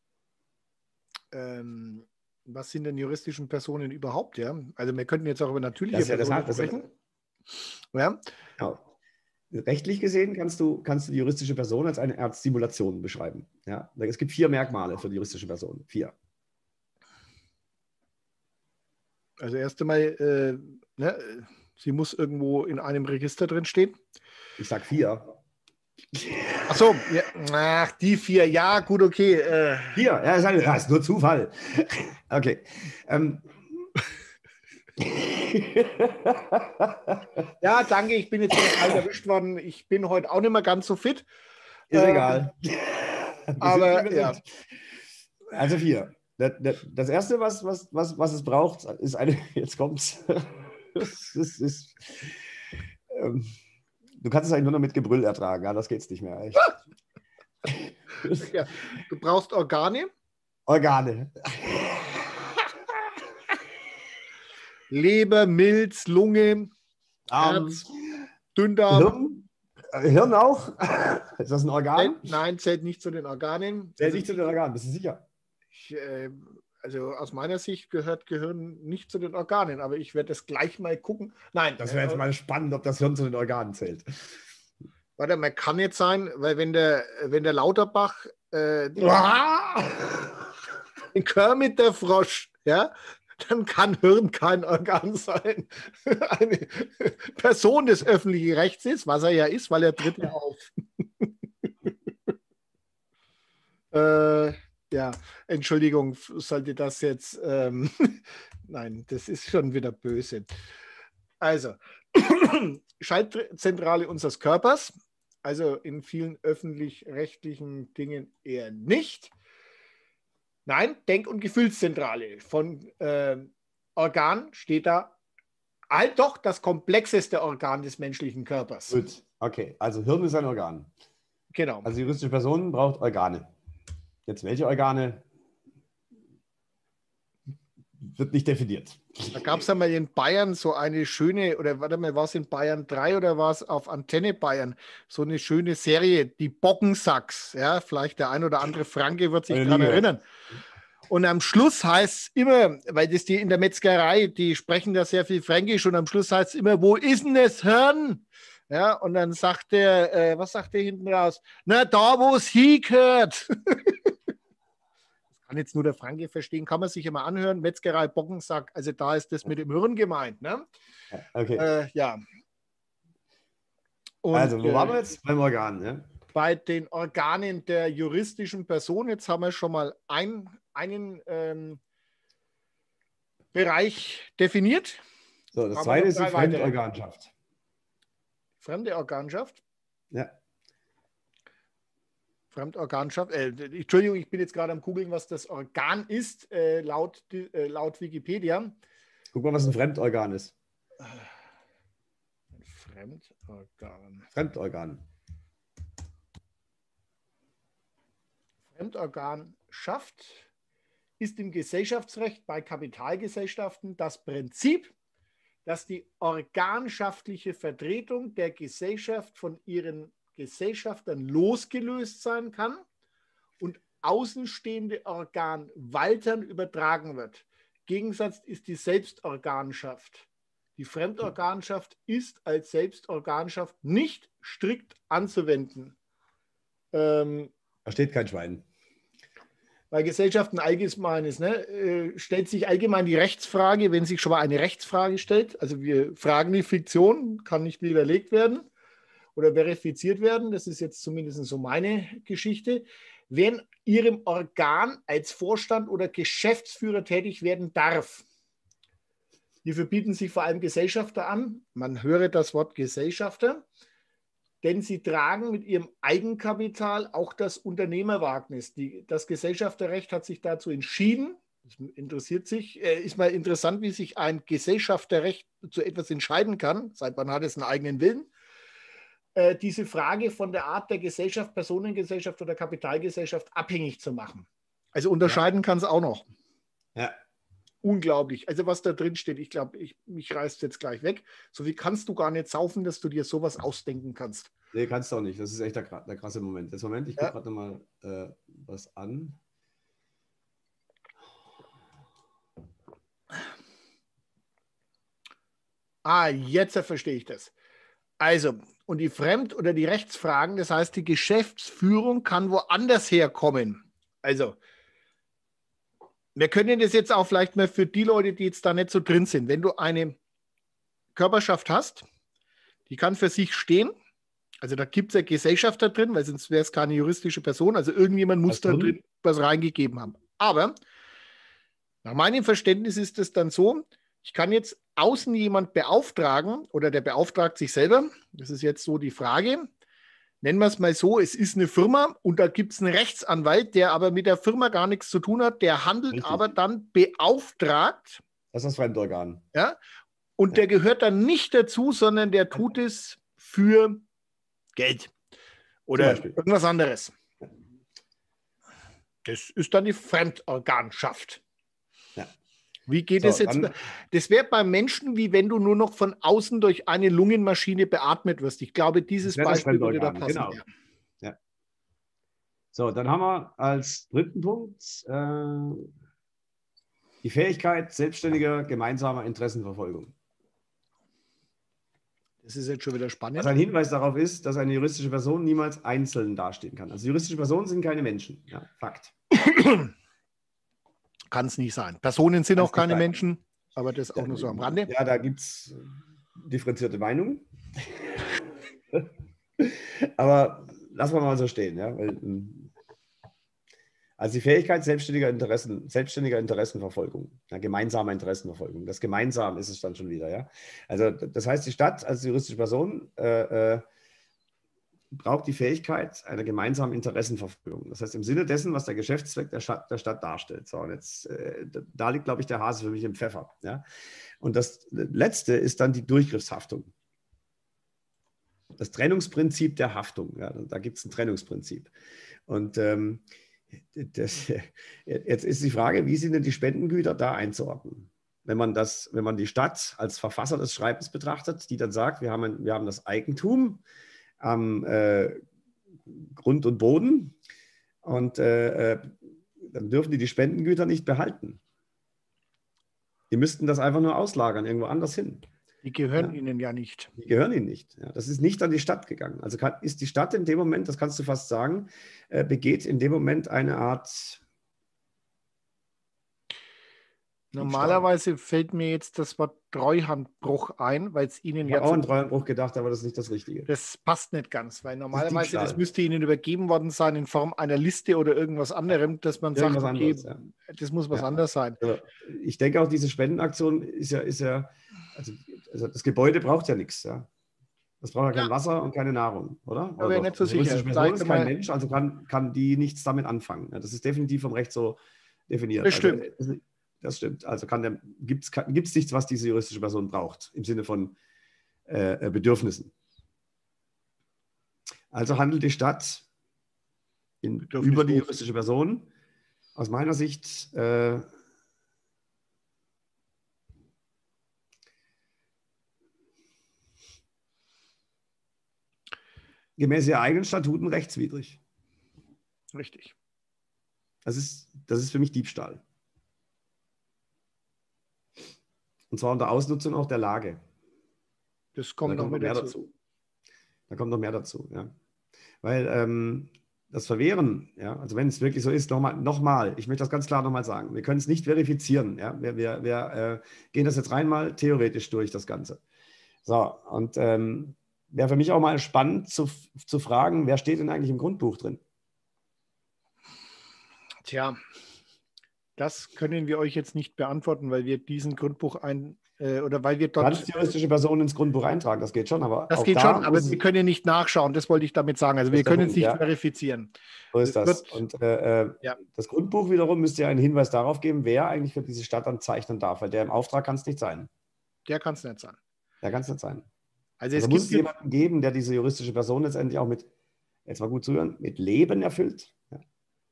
Speaker 1: Ähm, was sind denn juristische Personen überhaupt? Ja? Also wir könnten jetzt auch über natürliche
Speaker 2: das ja,
Speaker 1: Personen
Speaker 2: das
Speaker 1: sprechen.
Speaker 2: Ja. Genau. Rechtlich gesehen kannst du, kannst du die juristische Person als eine Art Simulation beschreiben. Ja? Es gibt vier Merkmale für die juristische Person. Vier.
Speaker 1: Also erst einmal, äh, ne, sie muss irgendwo in einem Register drin stehen.
Speaker 2: Ich sage vier.
Speaker 1: Ach so, ja, ach, die vier, ja, gut, okay. Äh.
Speaker 2: Vier, ja, ist, eine, das ist nur Zufall. Okay. Ähm.
Speaker 1: Ja, danke, ich bin jetzt kalt erwischt worden. Ich bin heute auch nicht mehr ganz so fit.
Speaker 2: Ist
Speaker 1: ähm,
Speaker 2: egal.
Speaker 1: Aber ja.
Speaker 2: Also vier. Das, das Erste, was, was, was, was es braucht, ist eine, jetzt kommt's. Das ist, ist, ähm, du kannst es eigentlich nur noch mit Gebrüll ertragen, ja, das geht's nicht mehr. Echt.
Speaker 1: Ja, du brauchst Organe.
Speaker 2: Organe.
Speaker 1: Leber, Milz, Lunge, Herz, um, Dünndarm.
Speaker 2: Hirn, Hirn auch? Ist das ein Organ?
Speaker 1: Nein, zählt nicht zu den Organen.
Speaker 2: Zählt nicht zu den Organen, bist du sicher?
Speaker 1: Ich, äh, also aus meiner Sicht gehört Gehirn nicht zu den Organen, aber ich werde das gleich mal gucken. Nein.
Speaker 2: Das wäre jetzt mal spannend, ob das Hirn zu den Organen zählt.
Speaker 1: Warte, man kann jetzt sein, weil wenn der, wenn der Lauterbach äh, den Kermit der Frosch, ja, dann kann Hirn kein Organ sein. Eine Person des öffentlichen Rechts ist, was er ja ist, weil er tritt ja auf. äh, ja, Entschuldigung, sollte das jetzt, ähm, nein, das ist schon wieder böse. Also, Schaltzentrale unseres Körpers, also in vielen öffentlich-rechtlichen Dingen eher nicht. Nein, Denk- und Gefühlszentrale von äh, Organ steht da, halt doch das komplexeste Organ des menschlichen Körpers.
Speaker 2: Gut, okay, also Hirn ist ein Organ.
Speaker 1: Genau.
Speaker 2: Also juristische Person braucht Organe. Jetzt welche Organe? Wird nicht definiert.
Speaker 1: Da gab es ja mal in Bayern so eine schöne, oder warte mal, war es in Bayern drei oder war es auf Antenne Bayern, so eine schöne Serie, die Bockensacks. Ja, vielleicht der ein oder andere Franke wird sich daran erinnern. Und am Schluss heißt es immer, weil das die in der Metzgerei, die sprechen da sehr viel Fränkisch und am Schluss heißt es immer, wo ist denn das Hirn? Ja, und dann sagt der, äh, was sagt der hinten raus? Na, da, wo es hingehört. Kann jetzt nur der Franke verstehen, kann man sich immer anhören. Metzgerei Bockensack, also da ist das mit dem Hirn gemeint. Ne?
Speaker 2: Okay.
Speaker 1: Äh, ja. Und,
Speaker 2: also, wo
Speaker 1: äh,
Speaker 2: waren wir jetzt? Beim Organ, ne?
Speaker 1: Bei den Organen der juristischen Person, jetzt haben wir schon mal ein, einen ähm, Bereich definiert.
Speaker 2: So, das zweite ist die Fremdorganschaft.
Speaker 1: Fremde Organschaft?
Speaker 2: Ja.
Speaker 1: Fremdorganschaft. Äh, Entschuldigung, ich bin jetzt gerade am Googeln, was das Organ ist, äh, laut, äh, laut Wikipedia.
Speaker 2: Guck mal, was ein Fremdorgan ist.
Speaker 1: Ein Fremdorgan.
Speaker 2: Fremdorgan.
Speaker 1: Fremdorganschaft ist im Gesellschaftsrecht bei Kapitalgesellschaften das Prinzip, dass die organschaftliche Vertretung der Gesellschaft von ihren Gesellschaftern losgelöst sein kann und außenstehende Organwaltern übertragen wird. Gegensatz ist die Selbstorganschaft. Die Fremdorganschaft ist als Selbstorganschaft nicht strikt anzuwenden. Ähm,
Speaker 2: da steht kein Schwein.
Speaker 1: Bei Gesellschaften allgemeines, ne, äh, stellt sich allgemein die Rechtsfrage, wenn sich schon mal eine Rechtsfrage stellt. Also wir fragen die Fiktion, kann nicht widerlegt werden oder verifiziert werden. Das ist jetzt zumindest so meine Geschichte. Wer in Ihrem Organ als Vorstand oder Geschäftsführer tätig werden darf. Hierfür bieten sich vor allem Gesellschafter an. Man höre das Wort Gesellschafter. Denn sie tragen mit ihrem Eigenkapital auch das Unternehmerwagnis. Die, das Gesellschafterrecht hat sich dazu entschieden, das interessiert sich, äh, ist mal interessant, wie sich ein Gesellschafterrecht zu etwas entscheiden kann, seit wann hat es einen eigenen Willen, äh, diese Frage von der Art der Gesellschaft, Personengesellschaft oder Kapitalgesellschaft abhängig zu machen. Also unterscheiden ja. kann es auch noch.
Speaker 2: Ja.
Speaker 1: Unglaublich. Also was da drin steht, ich glaube, ich, mich reißt jetzt gleich weg. So wie kannst du gar nicht saufen, dass du dir sowas ausdenken kannst.
Speaker 2: Nee, kannst du auch nicht. Das ist echt der, der krasse Moment. Das Moment, ich gucke ja. gerade nochmal äh, was an.
Speaker 1: Ah, jetzt verstehe ich das. Also, und die Fremd- oder die Rechtsfragen, das heißt, die Geschäftsführung kann woanders herkommen. Also, wir können das jetzt auch vielleicht mal für die Leute, die jetzt da nicht so drin sind. Wenn du eine Körperschaft hast, die kann für sich stehen. Also da gibt es ja Gesellschafter drin, weil sonst wäre es keine juristische Person. Also irgendjemand muss da drin was reingegeben haben. Aber nach meinem Verständnis ist es dann so, ich kann jetzt außen jemand beauftragen oder der beauftragt sich selber. Das ist jetzt so die Frage. Nennen wir es mal so, es ist eine Firma und da gibt es einen Rechtsanwalt, der aber mit der Firma gar nichts zu tun hat, der handelt Richtig. aber dann beauftragt.
Speaker 2: Das ist das Fremdorgan.
Speaker 1: Ja, und ja. der gehört dann nicht dazu, sondern der tut es für Geld oder irgendwas anderes. Das ist dann die Fremdorganschaft. Ja. Wie geht so, es jetzt? Dann, das wäre beim Menschen, wie wenn du nur noch von außen durch eine Lungenmaschine beatmet wirst. Ich glaube, dieses Beispiel würde da passen.
Speaker 2: Genau. Ja. So, dann haben wir als dritten Punkt äh, die Fähigkeit selbstständiger gemeinsamer Interessenverfolgung.
Speaker 1: Das ist jetzt schon wieder spannend.
Speaker 2: Was ein Hinweis darauf ist, dass eine juristische Person niemals einzeln dastehen kann. Also juristische Personen sind keine Menschen. Ja, Fakt.
Speaker 1: Kann es nicht sein. Personen sind Kann's auch keine Menschen, aber das auch ja, nur so am Rande.
Speaker 2: Ja, da gibt es differenzierte Meinungen. Aber lassen wir mal so stehen. Ja? Also die Fähigkeit selbstständiger Interessen, selbstständiger Interessenverfolgung, ja, gemeinsamer Interessenverfolgung. Das Gemeinsam ist es dann schon wieder. Ja? Also das heißt, die Stadt als juristische Person äh, äh, braucht die Fähigkeit einer gemeinsamen Interessenverfolgung. Das heißt, im Sinne dessen, was der Geschäftszweck der Stadt, der Stadt darstellt. So, und jetzt, äh, da liegt, glaube ich, der Hase für mich im Pfeffer. Ja? Und das Letzte ist dann die Durchgriffshaftung. Das Trennungsprinzip der Haftung. Ja? Da gibt es ein Trennungsprinzip. Und ähm, das, jetzt ist die Frage, wie sind denn die Spendengüter da einzuordnen? Wenn man, das, wenn man die Stadt als Verfasser des Schreibens betrachtet, die dann sagt, wir haben, ein, wir haben das Eigentum am äh, Grund und Boden und äh, äh, dann dürfen die die Spendengüter nicht behalten. Die müssten das einfach nur auslagern, irgendwo anders hin.
Speaker 1: Die gehören
Speaker 2: ja.
Speaker 1: ihnen ja nicht.
Speaker 2: Die gehören ihnen nicht. Ja. Das ist nicht an die Stadt gegangen. Also kann, ist die Stadt in dem Moment, das kannst du fast sagen, äh, begeht in dem Moment eine Art...
Speaker 1: Normalerweise fällt mir jetzt das Wort Treuhandbruch ein, weil es Ihnen
Speaker 2: ich
Speaker 1: ja...
Speaker 2: Ich habe auch an Treuhandbruch gedacht, aber das ist nicht das Richtige.
Speaker 1: Das passt nicht ganz, weil normalerweise das, das müsste Ihnen übergeben worden sein in Form einer Liste oder irgendwas anderem, dass man
Speaker 2: irgendwas
Speaker 1: sagt, okay,
Speaker 2: anderes, ja.
Speaker 1: das muss was
Speaker 2: ja.
Speaker 1: anderes sein.
Speaker 2: Also ich denke auch, diese Spendenaktion ist ja, ist ja also, also das Gebäude braucht ja nichts, ja. Das braucht ja kein ja. Wasser und keine Nahrung, oder?
Speaker 1: Da wäre nicht so sicher.
Speaker 2: Die Person ist kein Mensch, also kann, kann die nichts damit anfangen. Ja, das ist definitiv vom Recht so definiert.
Speaker 1: Das stimmt.
Speaker 2: Also, das stimmt. Also gibt es nichts, was diese juristische Person braucht, im Sinne von äh, Bedürfnissen. Also handelt die Stadt in, über die juristische Person. Aus meiner Sicht äh, gemäß ihrer eigenen Statuten rechtswidrig.
Speaker 1: Richtig.
Speaker 2: Das ist, das ist für mich Diebstahl. Und zwar unter Ausnutzung auch der Lage.
Speaker 1: Das kommt,
Speaker 2: da
Speaker 1: noch,
Speaker 2: kommt noch mehr dazu. dazu. Da kommt noch mehr dazu, ja. Weil ähm, das Verwehren, ja, also wenn es wirklich so ist, nochmal, noch mal, ich möchte das ganz klar nochmal sagen, wir können es nicht verifizieren. Ja? Wir, wir, wir äh, gehen das jetzt rein mal theoretisch durch, das Ganze. So, und ähm, wäre für mich auch mal spannend zu, zu fragen, wer steht denn eigentlich im Grundbuch drin?
Speaker 1: Tja, das können wir euch jetzt nicht beantworten, weil wir diesen Grundbuch ein äh, oder weil wir dort.
Speaker 2: Du kannst juristische Personen ins Grundbuch eintragen, das geht schon, aber.
Speaker 1: Das
Speaker 2: auch
Speaker 1: geht
Speaker 2: da
Speaker 1: schon, aber wir können ja nicht nachschauen, das wollte ich damit sagen. Also wir können es nicht ja. verifizieren.
Speaker 2: So ist das. das. Und äh, ja. das Grundbuch wiederum müsste ja einen Hinweis darauf geben, wer eigentlich für diese Stadt dann zeichnen darf, weil der im Auftrag kann es nicht sein.
Speaker 1: Der kann es nicht sein.
Speaker 2: Der kann es nicht sein.
Speaker 1: Also,
Speaker 2: also
Speaker 1: es
Speaker 2: muss es jemanden geben, der diese juristische Person letztendlich auch mit, jetzt mal gut zuhören, mit Leben erfüllt. Ja.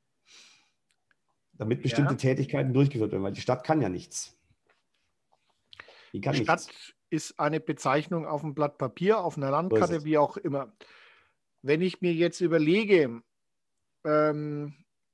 Speaker 2: Damit bestimmte ja. Tätigkeiten durchgeführt werden, weil die Stadt kann ja nichts.
Speaker 1: Die kann Stadt nichts. Ist eine Bezeichnung auf einem Blatt Papier, auf einer Landkarte, wie auch immer. Wenn ich mir jetzt überlege, ähm,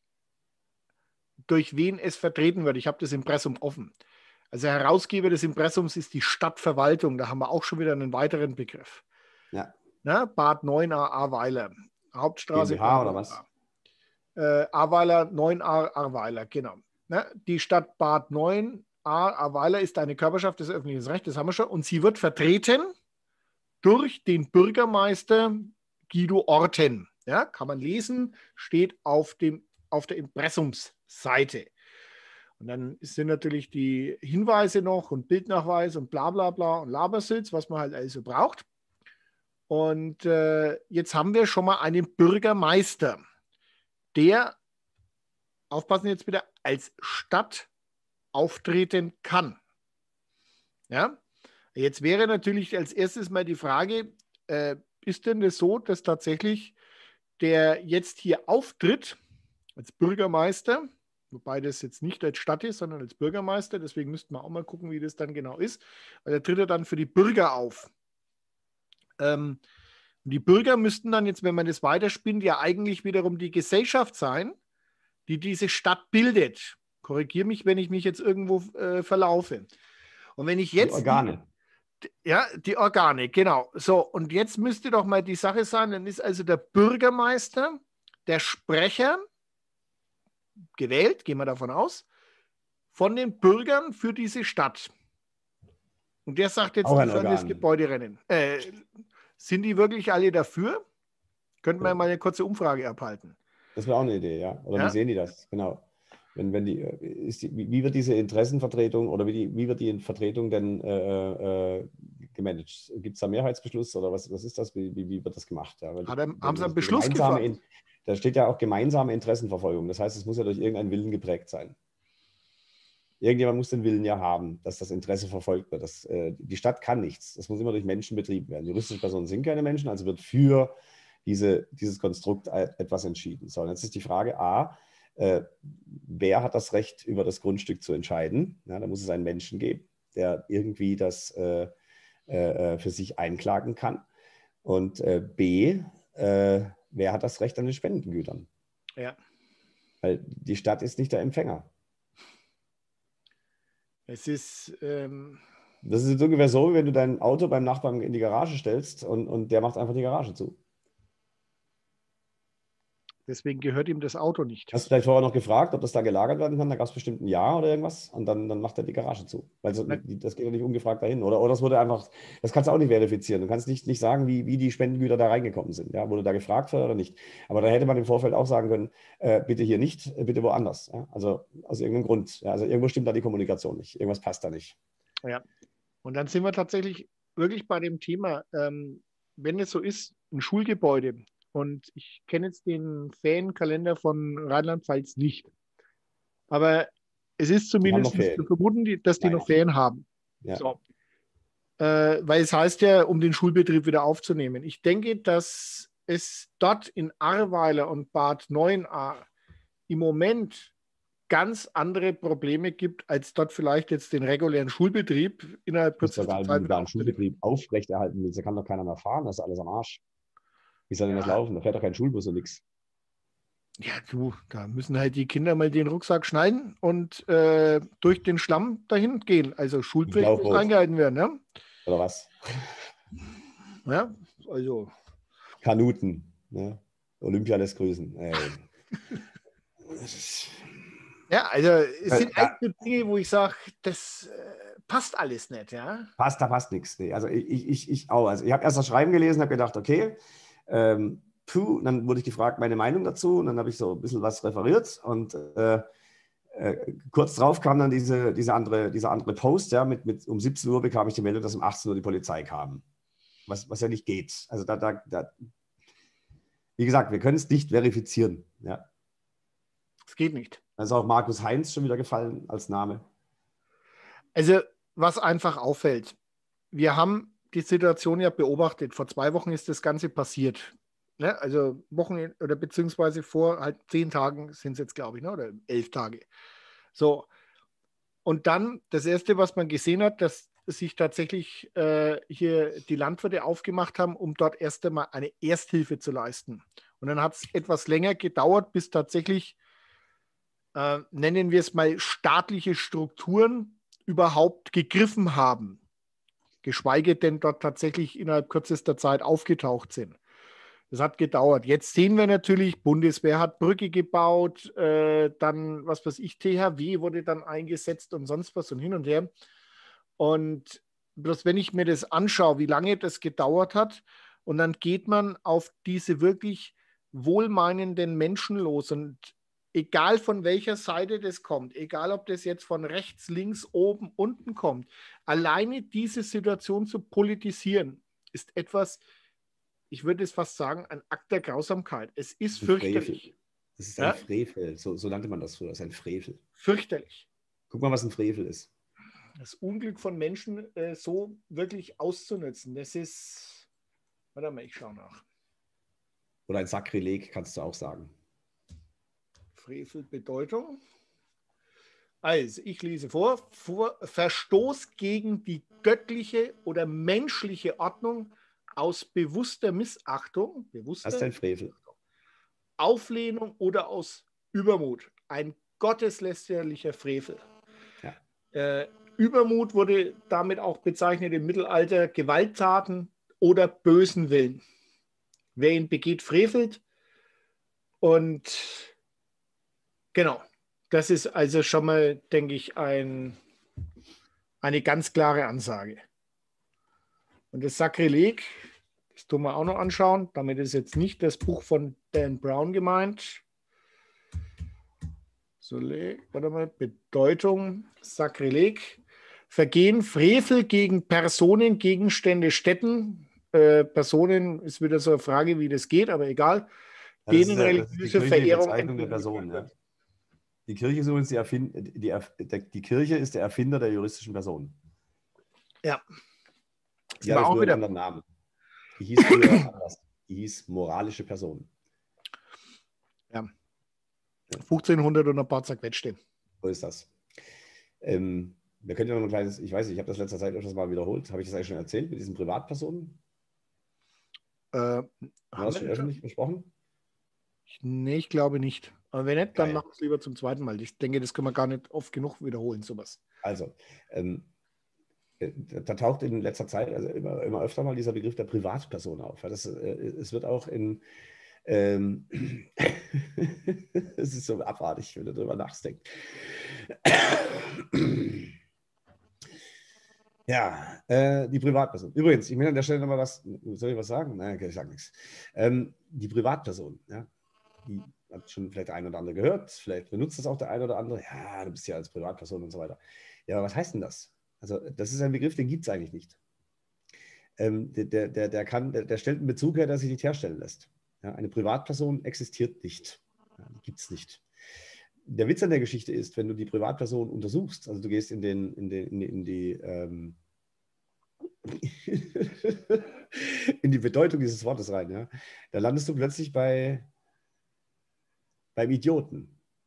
Speaker 1: durch wen es vertreten wird, ich habe das Impressum offen. Also Herausgeber des Impressums ist die Stadtverwaltung, da haben wir auch schon wieder einen weiteren Begriff.
Speaker 2: Ja.
Speaker 1: Na, Bad neun a Ahrweiler, Hauptstraße.
Speaker 2: GmbH oder was?
Speaker 1: Äh, Ahrweiler, neun a Ahrweiler, genau. Na, die Stadt Bad neun a Ahrweiler ist eine Körperschaft des öffentlichen Rechts, das haben wir schon, und sie wird vertreten durch den Bürgermeister Guido Orten. Ja, kann man lesen, steht auf, dem, auf der Impressumsseite. Und dann sind natürlich die Hinweise noch und Bildnachweis und bla bla bla und Labersitz, was man halt also braucht. Und äh, jetzt haben wir schon mal einen Bürgermeister, der, aufpassen jetzt bitte, als Stadt auftreten kann. Ja? Jetzt wäre natürlich als erstes mal die Frage, äh, ist denn das so, dass tatsächlich der jetzt hier auftritt als Bürgermeister, wobei das jetzt nicht als Stadt ist, sondern als Bürgermeister, deswegen müssten wir auch mal gucken, wie das dann genau ist, weil der tritt er dann für die Bürger auf. Ähm, die Bürger müssten dann jetzt, wenn man das weiterspinnt, ja eigentlich wiederum die Gesellschaft sein, die diese Stadt bildet. Korrigiere mich, wenn ich mich jetzt irgendwo äh, verlaufe. Und wenn ich jetzt...
Speaker 2: Die Organe.
Speaker 1: Die, ja, die Organe, genau. So, und jetzt müsste doch mal die Sache sein, dann ist also der Bürgermeister, der Sprecher, gewählt, gehen wir davon aus, von den Bürgern für diese Stadt. Und der sagt jetzt, die sollen das Gebäude rennen. Äh, sind die wirklich alle dafür? Könnten wir ja mal eine kurze Umfrage abhalten.
Speaker 2: Das wäre auch eine Idee, ja. Oder ja? Wie sehen die das? Genau. Wenn, wenn die, ist die, wie wird diese Interessenvertretung oder wie, die, wie wird die Vertretung denn äh, äh, gemanagt? Gibt es da Mehrheitsbeschluss oder was, was ist das? Wie, wie, wie wird das gemacht? Ja, weil
Speaker 1: Hat er,
Speaker 2: die,
Speaker 1: haben Sie einen Beschluss gefasst?
Speaker 2: Da steht ja auch gemeinsame Interessenverfolgung. Das heißt, es muss ja durch irgendeinen Willen geprägt sein. Irgendjemand muss den Willen ja haben, dass das Interesse verfolgt wird. Das, äh, die Stadt kann nichts. Das muss immer durch Menschen betrieben werden. Juristische Personen sind keine Menschen, also wird für diese, dieses Konstrukt etwas entschieden. So, und jetzt ist die Frage A, äh, wer hat das Recht, über das Grundstück zu entscheiden? Ja, da muss es einen Menschen geben, der irgendwie das äh, äh, für sich einklagen kann. Und äh, B, äh, wer hat das Recht an den Spendengütern?
Speaker 1: Ja.
Speaker 2: Weil die Stadt ist nicht der Empfänger.
Speaker 1: Es ist... Ähm
Speaker 2: das ist ungefähr so, wie wenn du dein Auto beim Nachbarn in die Garage stellst und, und der macht einfach die Garage zu.
Speaker 1: Deswegen gehört ihm das Auto nicht.
Speaker 2: Hast du vielleicht vorher noch gefragt, ob das da gelagert werden kann? Da gab es bestimmt ein Ja oder irgendwas und dann, dann macht er die Garage zu. Weil so, das geht ja nicht ungefragt dahin. Oder, oder das wurde einfach, das kannst du auch nicht verifizieren. Du kannst nicht, nicht sagen, wie, wie die Spendengüter da reingekommen sind. Ja? Wurde da gefragt oder nicht. Aber da hätte man im Vorfeld auch sagen können, äh, bitte hier nicht, äh, bitte woanders. Ja? Also aus irgendeinem Grund. Ja? Also irgendwo stimmt da die Kommunikation nicht. Irgendwas passt da nicht.
Speaker 1: Ja. Und dann sind wir tatsächlich wirklich bei dem Thema, ähm, wenn es so ist, ein Schulgebäude. Und ich kenne jetzt den Ferienkalender von Rheinland-Pfalz nicht. Aber es ist zumindest zu vermuten, dass die Nein. noch Ferien haben.
Speaker 2: Ja.
Speaker 1: So. Äh, weil es heißt ja, um den Schulbetrieb wieder aufzunehmen. Ich denke, dass es dort in Ahrweiler und Bad Neuenahr im Moment ganz andere Probleme gibt, als dort vielleicht jetzt den regulären Schulbetrieb innerhalb
Speaker 2: Das ist doch
Speaker 1: kürzester
Speaker 2: geil, wie
Speaker 1: Zeit
Speaker 2: du da
Speaker 1: wieder
Speaker 2: einen
Speaker 1: aufzunehmen.
Speaker 2: Schulbetrieb aufrechterhalten willst. Da kann doch keiner mehr fahren, das ist alles am Arsch. Wie soll denn das
Speaker 1: Ja,
Speaker 2: laufen? Da fährt doch kein Schulbus und nichts.
Speaker 1: ja, du, da müssen halt die Kinder mal den Rucksack schneiden und äh, durch den Schlamm dahin gehen. Also
Speaker 2: Im
Speaker 1: Schulpflicht muss
Speaker 2: Schlauchboot
Speaker 1: eingehalten werden, ne?
Speaker 2: oder was?
Speaker 1: Ja, also.
Speaker 2: Kanuten. Ne? Olympia lässt grüßen. Ey.
Speaker 1: Ja, also es sind
Speaker 2: Ja,
Speaker 1: einzelne Dinge, wo ich sage, das äh, passt alles nicht, ja.
Speaker 2: passt, da passt nichts. Nee, also ich, ich, ich auch. Also ich habe erst das Schreiben gelesen, habe gedacht, okay, ähm, puh, dann wurde ich gefragt, meine Meinung dazu, und dann habe ich so ein bisschen was referiert und äh, äh, kurz drauf kam dann diese, diese andere, dieser andere Post, ja, mit, mit um siebzehn Uhr bekam ich die Meldung, dass um achtzehn Uhr die Polizei kam. Was, was ja nicht geht. Also da, da, da, wie gesagt, wir können es nicht verifizieren. Ja.
Speaker 1: Es geht nicht.
Speaker 2: Da ist auch Markus Heinz schon wieder gefallen als Name.
Speaker 1: Also, was einfach auffällt, wir haben die Situation ja beobachtet. Vor zwei Wochen ist das Ganze passiert. Ne? Also Wochen oder beziehungsweise vor halt zehn Tagen sind es jetzt, glaube ich, ne? Oder elf Tage. So. Und dann das Erste, was man gesehen hat, dass sich tatsächlich äh, hier die Landwirte aufgemacht haben, um dort erst einmal eine Ersthilfe zu leisten. Und dann hat es etwas länger gedauert, bis tatsächlich, äh, nennen wir es mal, staatliche Strukturen überhaupt gegriffen haben, geschweige denn dort tatsächlich innerhalb kürzester Zeit aufgetaucht sind. Das hat gedauert. Jetzt sehen wir natürlich, Bundeswehr hat Brücke gebaut, äh, dann, was weiß ich, T H W wurde dann eingesetzt und sonst was und hin und her. Und bloß wenn ich mir das anschaue, wie lange das gedauert hat, und dann geht man auf diese wirklich wohlmeinenden Menschen los und egal von welcher Seite das kommt, egal ob das jetzt von rechts, links, oben, unten kommt, alleine diese Situation zu politisieren, ist etwas, ich würde es fast sagen, ein Akt der Grausamkeit. Es ist
Speaker 2: Ein Frevel.
Speaker 1: fürchterlich.
Speaker 2: Das ist ein
Speaker 1: Ja?
Speaker 2: Frevel. So, so nannte man das früher. Das ist ein Frevel.
Speaker 1: Fürchterlich.
Speaker 2: Guck mal, was ein Frevel ist.
Speaker 1: Das Unglück von Menschen äh, so wirklich auszunutzen, das ist, warte mal, ich schaue nach.
Speaker 2: Oder ein Sakrileg, kannst du auch sagen.
Speaker 1: Frevelbedeutung. Also, ich lese vor, vor, Verstoß gegen die göttliche oder menschliche Ordnung aus bewusster Missachtung,
Speaker 2: Das
Speaker 1: bewusster
Speaker 2: ist ein Frevel.
Speaker 1: Auflehnung oder aus Übermut. Ein gotteslästerlicher Frevel.
Speaker 2: Ja.
Speaker 1: Äh, Übermut wurde damit auch bezeichnet im Mittelalter Gewalttaten oder bösen Willen. Wer ihn begeht, frevelt. Und genau, das ist also schon mal, denke ich, ein, eine ganz klare Ansage. Und das Sakrileg, das tun wir auch noch anschauen. Damit ist jetzt nicht das Buch von Dan Brown gemeint. So, warte mal, Bedeutung, Sakrileg. Vergehen, Frevel gegen Personen, Gegenstände, Städten. Äh, Personen ist wieder so eine Frage, wie das geht, aber egal.
Speaker 2: Das ist,
Speaker 1: Denen
Speaker 2: das ist die
Speaker 1: religiöse
Speaker 2: kirchliche
Speaker 1: Verehrung
Speaker 2: Bezeichnung der Person. Ja. Die Kirche ist übrigens die, Erfind die, die Kirche ist der Erfinder der juristischen Person.
Speaker 1: Ja.
Speaker 2: Die hatte
Speaker 1: auch
Speaker 2: früher einen
Speaker 1: wieder.
Speaker 2: anderen Namen. Die hieß früher anders. Die hieß moralische Person.
Speaker 1: Ja. fünfzehnhundert und ein paar zerquetschte.
Speaker 2: So ist das. Ähm, wir können ja noch ein kleines, ich weiß nicht, ich habe das letzter Zeit öfters mal wiederholt. Habe ich das eigentlich schon erzählt mit diesen Privatpersonen?
Speaker 1: Äh,
Speaker 2: Haben wir das schon öffentlich besprochen?
Speaker 1: Nee, ich glaube nicht. Aber wenn nicht, dann
Speaker 2: Geil.
Speaker 1: machen wir es lieber zum zweiten Mal. Ich denke, das können wir gar nicht oft genug wiederholen, sowas.
Speaker 2: Also, ähm, da taucht in letzter Zeit also immer, immer öfter mal dieser Begriff der Privatperson auf. Das, äh, es wird auch in, ähm, es ist so abartig, wenn du darüber nachdenkst. Ja, äh, die Privatperson. Übrigens, ich möchte an der Stelle nochmal was, soll ich was sagen? Nein, okay, ich sage nichts. Ähm, die Privatperson, ja, die hat schon vielleicht der ein oder andere gehört, vielleicht benutzt das auch der ein oder andere. Ja, du bist ja als Privatperson und so weiter. Ja, aber was heißt denn das? Also, das ist ein Begriff, den gibt es eigentlich nicht. Ähm, der, der, der, kann, der, der stellt einen Bezug her, der sich nicht herstellen lässt. Ja, eine Privatperson existiert nicht. Ja, die gibt es nicht. Der Witz an der Geschichte ist, wenn du die Privatperson untersuchst, also du gehst in, den, in, den, in die, in die ähm in die Bedeutung dieses Wortes rein, ja, da landest du plötzlich bei, beim Idioten.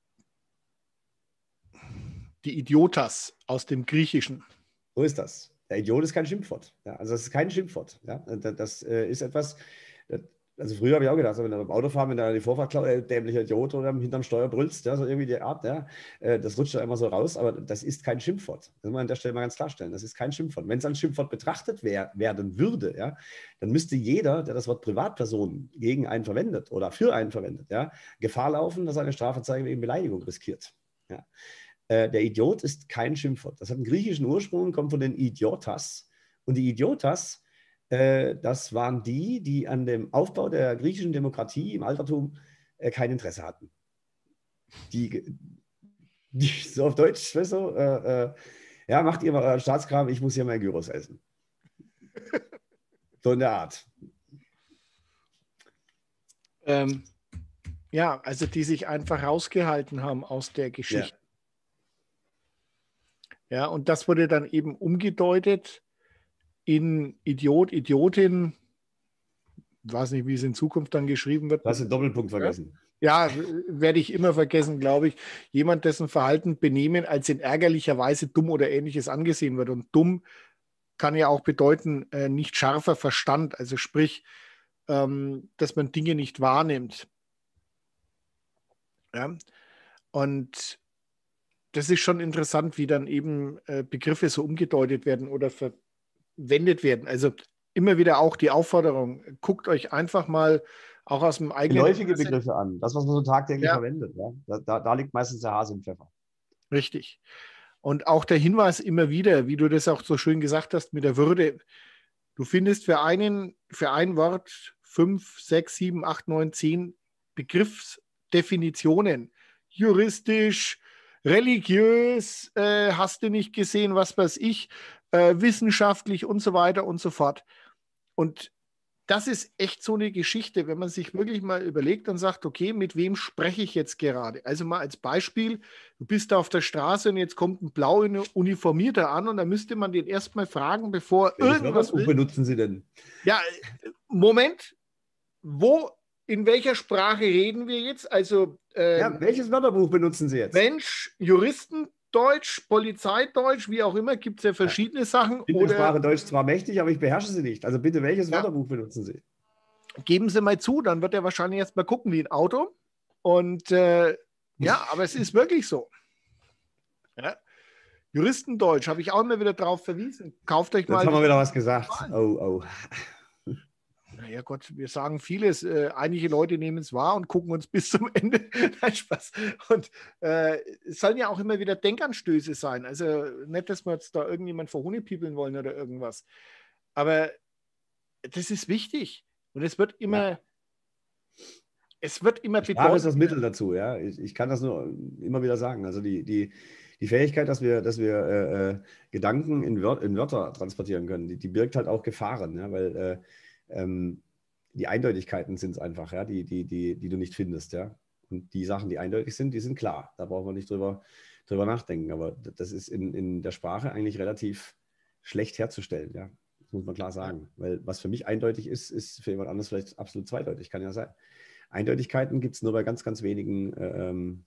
Speaker 1: Die Idiotas aus dem Griechischen.
Speaker 2: So ist das. Der Idiot ist kein Schimpfwort. Ja, also das ist kein Schimpfwort. Ja, das, das äh, ist etwas, das, also früher habe ich auch gedacht, wenn du beim Autofahren, wenn da die Vorfahrt klaut, äh, dämlicher Idiot oder hinterm Steuer brüllst, ja, so irgendwie die Art, ja, äh, das rutscht ja immer so raus, aber das ist kein Schimpfwort. Das muss man an der Stelle mal ganz klarstellen. Das ist kein Schimpfwort. Wenn es als Schimpfwort betrachtet wär, werden würde, ja, dann müsste jeder, der das Wort Privatperson gegen einen verwendet oder für einen verwendet, ja, Gefahr laufen, dass er eine Strafanzeige wegen Beleidigung riskiert. Ja. Der Idiot ist kein Schimpfwort. Das hat einen griechischen Ursprung, kommt von den Idiotas. Und die Idiotas, äh, das waren die, die an dem Aufbau der griechischen Demokratie im Altertum äh, kein Interesse hatten. Die, die so auf Deutsch, weißt du, äh, äh, ja, macht ihr mal euren Staatskram, ich muss hier mein Gyros essen. So in der Art.
Speaker 1: Ähm, ja, also die sich einfach rausgehalten haben aus der Geschichte. Ja. Ja, und das wurde dann eben umgedeutet in Idiot, Idiotin. Ich weiß nicht, wie es in Zukunft dann geschrieben wird.
Speaker 2: Du hast den Doppelpunkt vergessen.
Speaker 1: Ja, werde ich immer vergessen, glaube ich. Jemand, dessen Verhalten, Benehmen als in ärgerlicher Weise dumm oder Ähnliches angesehen wird. Und dumm kann ja auch bedeuten, äh, nicht scharfer Verstand. Also sprich, ähm, dass man Dinge nicht wahrnimmt. Ja, und das ist schon interessant, wie dann eben äh, Begriffe so umgedeutet werden oder verwendet werden. Also immer wieder auch die Aufforderung, guckt euch einfach mal auch aus dem eigenen...
Speaker 2: Läufige Begriffe an, das, was man so tagtäglich ja. verwendet. Ja? Da, da, da liegt meistens der Hase im Pfeffer.
Speaker 1: Richtig. Und auch der Hinweis immer wieder, wie du das auch so schön gesagt hast, mit der Würde. Du findest für, einen, für ein Wort fünf, sechs, sieben, acht, neun, zehn Begriffsdefinitionen. Juristisch, religiös, äh, hast du nicht gesehen, was weiß ich, äh, wissenschaftlich und so weiter und so fort. Und das ist echt so eine Geschichte, wenn man sich wirklich mal überlegt und sagt, okay, mit wem spreche ich jetzt gerade? Also mal als Beispiel, du bist da auf der Straße und jetzt kommt ein blau Uniformierter an und da müsste man den erstmal fragen, bevor
Speaker 2: Welches
Speaker 1: irgendwas...
Speaker 2: Wörterbuch benutzen Sie denn?
Speaker 1: Ja, Moment, wo, in welcher Sprache reden wir jetzt? Also ähm,
Speaker 2: ja, welches Wörterbuch benutzen Sie jetzt?
Speaker 1: Mensch, Juristendeutsch, Polizeideutsch, wie auch immer, gibt es ja verschiedene ja. Sachen.
Speaker 2: Ich bin der Sprache Deutsch zwar mächtig, aber ich beherrsche sie nicht. Also bitte, welches ja. Wörterbuch benutzen Sie?
Speaker 1: Geben Sie mal zu, dann wird er wahrscheinlich erst mal gucken wie ein Auto. Und äh, ja, aber es ist wirklich so. Ja. Juristendeutsch habe ich auch immer wieder drauf verwiesen. Kauft euch mal.
Speaker 2: Jetzt haben wir wieder was gesagt. Oh, oh.
Speaker 1: Naja Gott, wir sagen vieles. Äh, einige Leute nehmen es wahr und gucken uns bis zum Ende. Nein, Spaß. Und äh, es sollen ja auch immer wieder Denkanstöße sein. Also nicht, dass wir jetzt da irgendjemand verhohnepiepeln wollen oder irgendwas. Aber das ist wichtig. Und es wird immer, ja. es wird immer
Speaker 2: bedeutend. Sprache ist das Mittel dazu, ja. Ich, ich kann das nur immer wieder sagen. Also die, die, die Fähigkeit, dass wir, dass wir äh, äh, Gedanken in, Wör in Wörter transportieren können, die, die birgt halt auch Gefahren, ja, weil äh, Ähm, die Eindeutigkeiten sind es einfach, ja, die, die, die, die du nicht findest, ja. Und die Sachen, die eindeutig sind, die sind klar. Da brauchen wir nicht drüber, drüber nachdenken. Aber das ist in, in der Sprache eigentlich relativ schlecht herzustellen, ja. Das muss man klar sagen. Weil was für mich eindeutig ist, ist für jemand anderes vielleicht absolut zweideutig, kann ja sein. Eindeutigkeiten gibt es nur bei ganz, ganz wenigen ähm,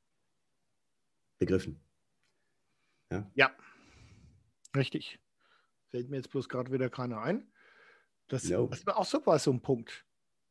Speaker 2: Begriffen. Ja?
Speaker 1: Ja, richtig. Fällt mir jetzt bloß gerade wieder keiner ein. Das, no. das war auch so, war so ein Punkt.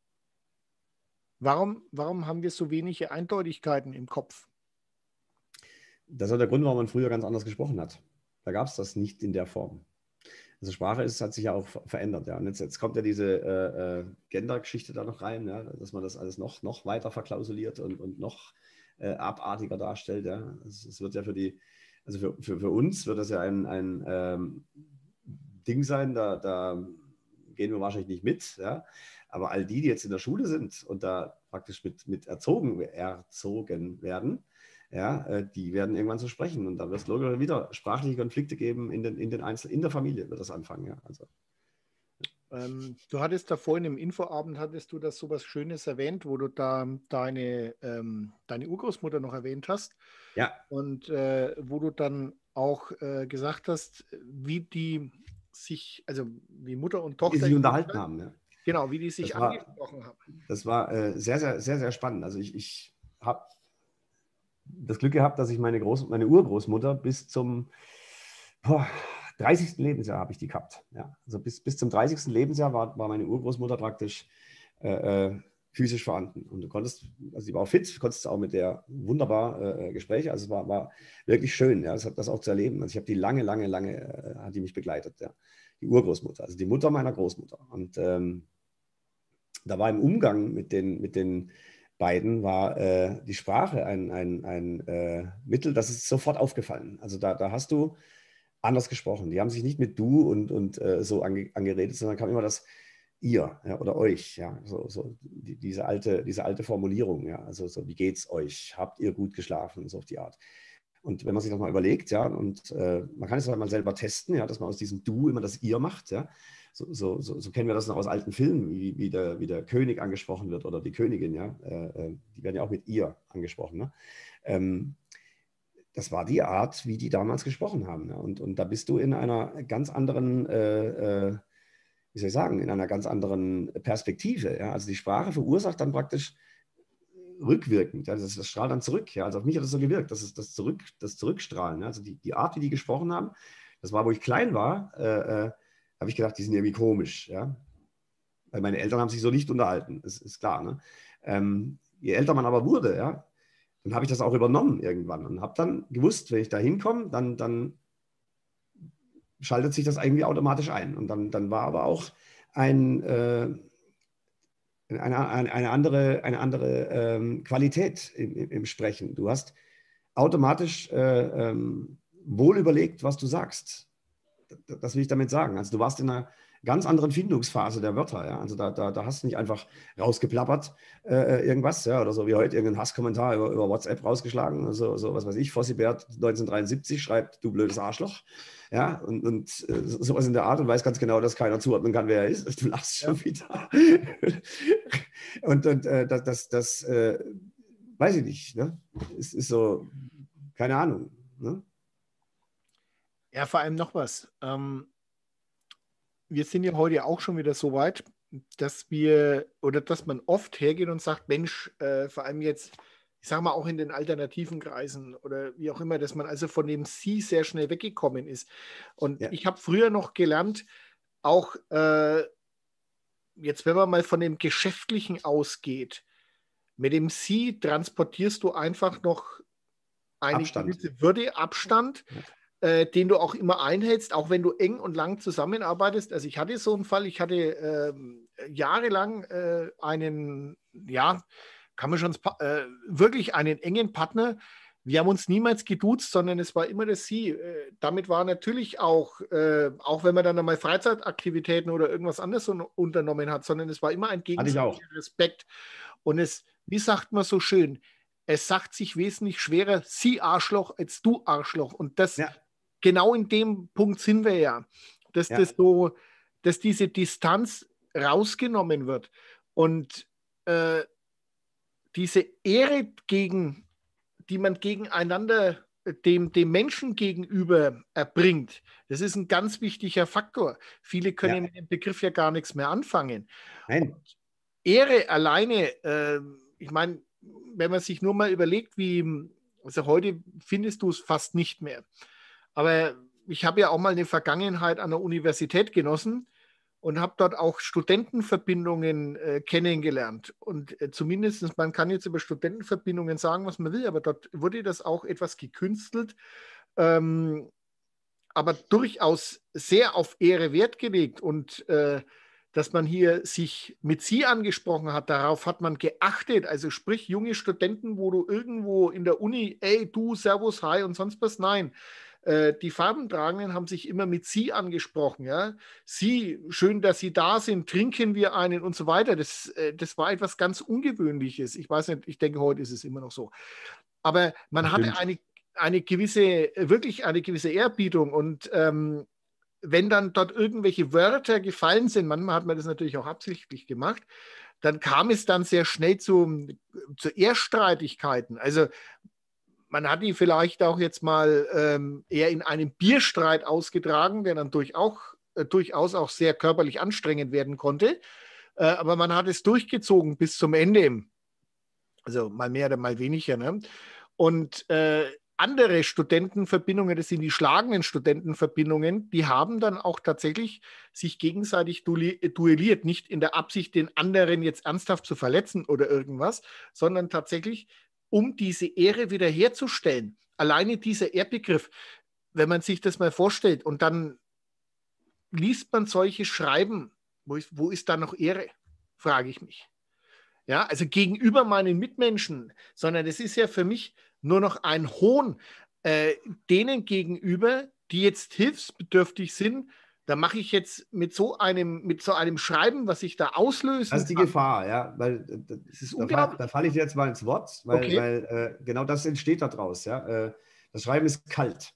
Speaker 1: Warum, warum haben wir so wenige Eindeutigkeiten im Kopf?
Speaker 2: Das ist der Grund, warum man früher ganz anders gesprochen hat. Da gab es das nicht in der Form. Also Sprache ist, hat sich ja auch verändert. Ja. Und jetzt, jetzt kommt ja diese äh, Gender-Geschichte da noch rein, ja, dass man das alles noch, noch weiter verklausuliert und, und noch äh, abartiger darstellt. Ja. Es, es wird ja für die, also für, für, für uns wird das ja ein, ein ähm, Ding sein, da, da gehen wir wahrscheinlich nicht mit, ja. Aber all die, die jetzt in der Schule sind und da praktisch mit, mit erzogen, erzogen werden, ja, die werden irgendwann so sprechen. Und da wird es logisch wieder sprachliche Konflikte geben in den, in den Einzel in der Familie wird das anfangen, ja. Also.
Speaker 1: Ähm, du hattest da vorhin im Infoabend, hattest du das so was Schönes erwähnt, wo du da deine, ähm, deine Urgroßmutter noch erwähnt hast.
Speaker 2: Ja.
Speaker 1: Und äh, wo du dann auch äh, gesagt hast, wie die sich, also wie Mutter und Tochter
Speaker 2: die sich unterhalten haben, ja.
Speaker 1: Genau, wie die sich
Speaker 2: Das war,
Speaker 1: angesprochen haben.
Speaker 2: das war äh, sehr, sehr, sehr, sehr spannend. Also ich, ich habe das Glück gehabt, dass ich meine, Groß-, meine Urgroßmutter bis zum boah, dreißigsten Lebensjahr habe ich die gehabt. Ja. Also bis, bis zum dreißigsten Lebensjahr war, war meine Urgroßmutter praktisch äh, äh, physisch vorhanden. Und du konntest, also sie war auch fit, du konntest auch mit der wunderbar äh, Gespräche, also es war, war wirklich schön, ja, das, das auch zu erleben. Also ich habe die lange, lange, lange, äh, hat die mich begleitet, ja. Die Urgroßmutter, also die Mutter meiner Großmutter. Und ähm, da war im Umgang mit den, mit den beiden, war äh, die Sprache ein, ein, ein äh, Mittel, das ist sofort aufgefallen. Also da, da hast du anders gesprochen. Die haben sich nicht mit du und, und äh, so ange, angeredet, sondern kam immer das ihr, ja, oder euch, ja, so, so die, diese, alte, diese alte Formulierung, ja, also so, wie geht's euch? Habt ihr gut geschlafen? So auf die Art. Und wenn man sich das mal überlegt, ja, und äh, man kann es mal selber testen, ja, dass man aus diesem Du immer das Ihr macht, ja. So, so, so, so kennen wir das noch aus alten Filmen, wie, wie, der, wie der König angesprochen wird oder die Königin, ja. Äh, die werden ja auch mit ihr angesprochen, ne? Ähm, das war die Art, wie die damals gesprochen haben. Ja. Und, und da bist du in einer ganz anderen, äh, äh, wie soll ich sagen, in einer ganz anderen Perspektive. Ja. Also die Sprache verursacht dann praktisch rückwirkend. Ja, das, das strahlt dann zurück. Ja. Also auf mich hat das so gewirkt, das ist das, Zurück, das Zurückstrahlen. Ja. Also die, die Art, wie die gesprochen haben, das war, wo ich klein war, äh, äh, habe ich gedacht, die sind irgendwie komisch. Ja. Weil meine Eltern haben sich so nicht unterhalten, das ist klar. Ne? Ähm, je älter man aber wurde, ja, dann habe ich das auch übernommen irgendwann und habe dann gewusst, wenn ich da hinkomme, dann, dann schaltet sich das irgendwie automatisch ein. Und dann, dann war aber auch ein, äh, eine, eine, eine andere, eine andere ähm, Qualität im, im Sprechen. Du hast automatisch äh, ähm, wohl überlegt, was du sagst. Das, das will ich damit sagen. Also du warst in einer ganz anderen Findungsphase der Wörter. Ja? Also da, da, da hast du nicht einfach rausgeplappert äh, irgendwas, ja? Oder so wie heute irgendeinen Hasskommentar über, über WhatsApp rausgeschlagen. Also so, was weiß ich, Fossibert neunzehnhundertdreiundsiebzig schreibt, du blödes Arschloch. Ja, und, und äh, sowas in der Art und weiß ganz genau, dass keiner zuordnen kann, wer er ist. Du lachst schon ja. wieder. und und äh, das, das, das äh, weiß ich nicht. Ne? Es ist so, keine Ahnung. Ne?
Speaker 1: Ja, vor allem noch was. Ähm, wir sind ja heute auch schon wieder so weit, dass wir oder dass man oft hergeht und sagt, Mensch, äh, vor allem jetzt, ich sage mal auch in den alternativen Kreisen oder wie auch immer, dass man also von dem Sie sehr schnell weggekommen ist. Und ja. ich habe früher noch gelernt, auch äh, jetzt, wenn man mal von dem Geschäftlichen ausgeht, mit dem Sie transportierst du einfach noch eine
Speaker 2: Abstand.
Speaker 1: gewisse Würde, Abstand, ja. Äh, den du auch immer einhältst, auch wenn du eng und lang zusammenarbeitest. Also ich hatte so einen Fall, ich hatte äh, jahrelang äh, einen, ja, kann man schon äh, wirklich einen engen Partner. Wir haben uns niemals geduzt, sondern es war immer das Sie. Äh, damit war natürlich auch, äh, auch wenn man dann einmal Freizeitaktivitäten oder irgendwas anderes un unternommen hat, sondern es war immer ein gegenseitiger Respekt. Und es, wie sagt man so schön, es sagt sich wesentlich schwerer, Sie Arschloch, als du Arschloch. Und das ja. Genau in dem Punkt sind wir ja, dass, ja. Das so, dass diese Distanz rausgenommen wird und äh, diese Ehre, gegen, die man gegeneinander dem, dem Menschen gegenüber erbringt, das ist ein ganz wichtiger Faktor. Viele können ja. mit dem Begriff ja gar nichts mehr anfangen.
Speaker 2: Nein.
Speaker 1: Und Ehre alleine, äh, ich meine, wenn man sich nur mal überlegt, wie, also heute findest du es fast nicht mehr. Aber ich habe ja auch mal eine Vergangenheit an der Universität genossen und habe dort auch Studentenverbindungen äh, kennengelernt. Und äh, zumindest, man kann jetzt über Studentenverbindungen sagen, was man will, aber dort wurde das auch etwas gekünstelt, ähm, aber durchaus sehr auf Ehre Wert gelegt. Und äh, dass man hier sich mit Sie angesprochen hat, darauf hat man geachtet. Also sprich, junge Studenten, wo du irgendwo in der Uni, ey, du, Servus, Hi und sonst was, nein. Die Farbentragenden haben sich immer mit Sie angesprochen. Ja? Sie, schön, dass Sie da sind, trinken wir einen und so weiter. Das, das war etwas ganz Ungewöhnliches. Ich weiß nicht, ich denke, heute ist es immer noch so. Aber man hatte eine, eine gewisse, wirklich eine gewisse Ehrerbietung. Und ähm, wenn dann dort irgendwelche Wörter gefallen sind, manchmal hat man das natürlich auch absichtlich gemacht, dann kam es dann sehr schnell zu, zu Ehrstreitigkeiten. Also man hat die vielleicht auch jetzt mal ähm, eher in einem Bierstreit ausgetragen, der dann durch auch, äh, durchaus auch sehr körperlich anstrengend werden konnte. äh, aber man hat es durchgezogen bis zum Ende. Also mal mehr oder mal weniger. Ne? Und äh, andere Studentenverbindungen, das sind die schlagenden Studentenverbindungen, die haben dann auch tatsächlich sich gegenseitig duelliert. Nicht in der Absicht, den anderen jetzt ernsthaft zu verletzen oder irgendwas, sondern tatsächlich, um diese Ehre wiederherzustellen. Alleine dieser Ehrbegriff, wenn man sich das mal vorstellt und dann liest man solche Schreiben, wo ist, wo ist da noch Ehre, frage ich mich. Ja, also gegenüber meinen Mitmenschen, sondern es ist ja für mich nur noch ein Hohn äh, denen gegenüber, die jetzt hilfsbedürftig sind. Da mache ich jetzt mit so einem, mit so einem Schreiben, was ich da auslösen
Speaker 2: Das ist die
Speaker 1: kann.
Speaker 2: Gefahr, ja, weil
Speaker 1: Das ist
Speaker 2: da,
Speaker 1: unglaublich.
Speaker 2: da falle ich jetzt mal ins Wort, weil,
Speaker 1: Okay.
Speaker 2: weil äh, genau das entsteht daraus. Ja? Äh, das Schreiben ist kalt.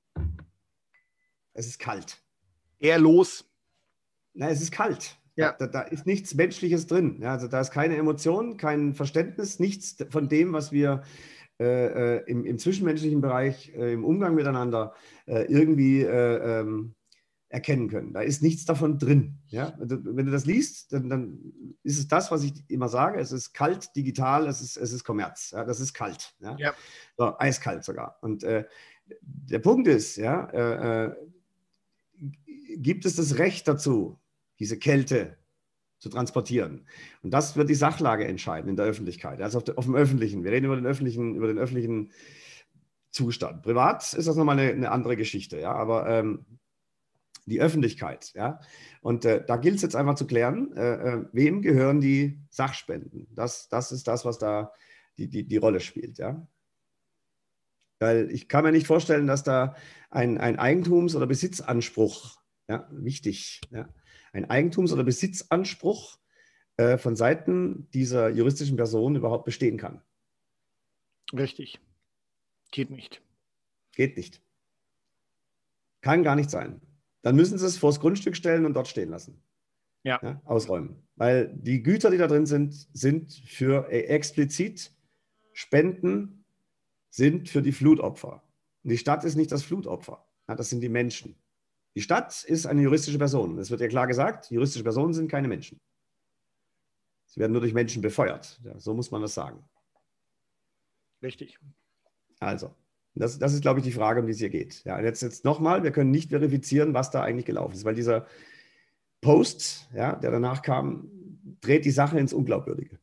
Speaker 2: Es ist kalt.
Speaker 1: Ehrlos.
Speaker 2: Na, es ist kalt.
Speaker 1: Ja.
Speaker 2: Da, da ist nichts Menschliches drin. Ja? Also da ist keine Emotion, kein Verständnis, nichts von dem, was wir äh, im, im zwischenmenschlichen Bereich, äh, im Umgang miteinander äh, irgendwie äh, ähm, erkennen können. Da ist nichts davon drin. Ja? Wenn du das liest, dann, dann ist es das, was ich immer sage. Es ist kalt, digital, es ist, es ist Kommerz. Ja? Das ist kalt. Ja?
Speaker 1: Ja.
Speaker 2: So, eiskalt sogar. Und äh, der Punkt ist, ja, äh, gibt es das Recht dazu, diese Kälte zu transportieren? Und das wird die Sachlage entscheiden in der Öffentlichkeit, also auf, de, auf dem Öffentlichen. Wir reden über den öffentlichen, über den öffentlichen Zustand. Privat ist das nochmal eine, eine andere Geschichte, ja, aber ähm, die Öffentlichkeit, ja. Und äh, da gilt es jetzt einfach zu klären, äh, äh, wem gehören die Sachspenden? Das, das ist das, was da die, die, die Rolle spielt, ja. Weil ich kann mir nicht vorstellen, dass da ein, ein Eigentums- oder Besitzanspruch, ja, wichtig, ja, ein Eigentums- oder Besitzanspruch äh, von Seiten dieser juristischen Person überhaupt bestehen kann.
Speaker 1: Richtig. Geht nicht.
Speaker 2: Geht nicht. Kann gar nicht sein. Dann müssen sie es vors Grundstück stellen und dort stehen lassen.
Speaker 1: Ja.
Speaker 2: Ja, ausräumen. Weil die Güter, die da drin sind, sind für äh, explizit Spenden, sind für die Flutopfer. Und die Stadt ist nicht das Flutopfer. Ja, das sind die Menschen. Die Stadt ist eine juristische Person. Es wird ja klar gesagt, juristische Personen sind keine Menschen. Sie werden nur durch Menschen befeuert. Ja, so muss man das sagen.
Speaker 1: Richtig.
Speaker 2: Also, das, das ist, glaube ich, die Frage, um die es hier geht. Ja, jetzt, jetzt nochmal, wir können nicht verifizieren, was da eigentlich gelaufen ist, weil dieser Post, ja, der danach kam, dreht die Sache ins Unglaubwürdige.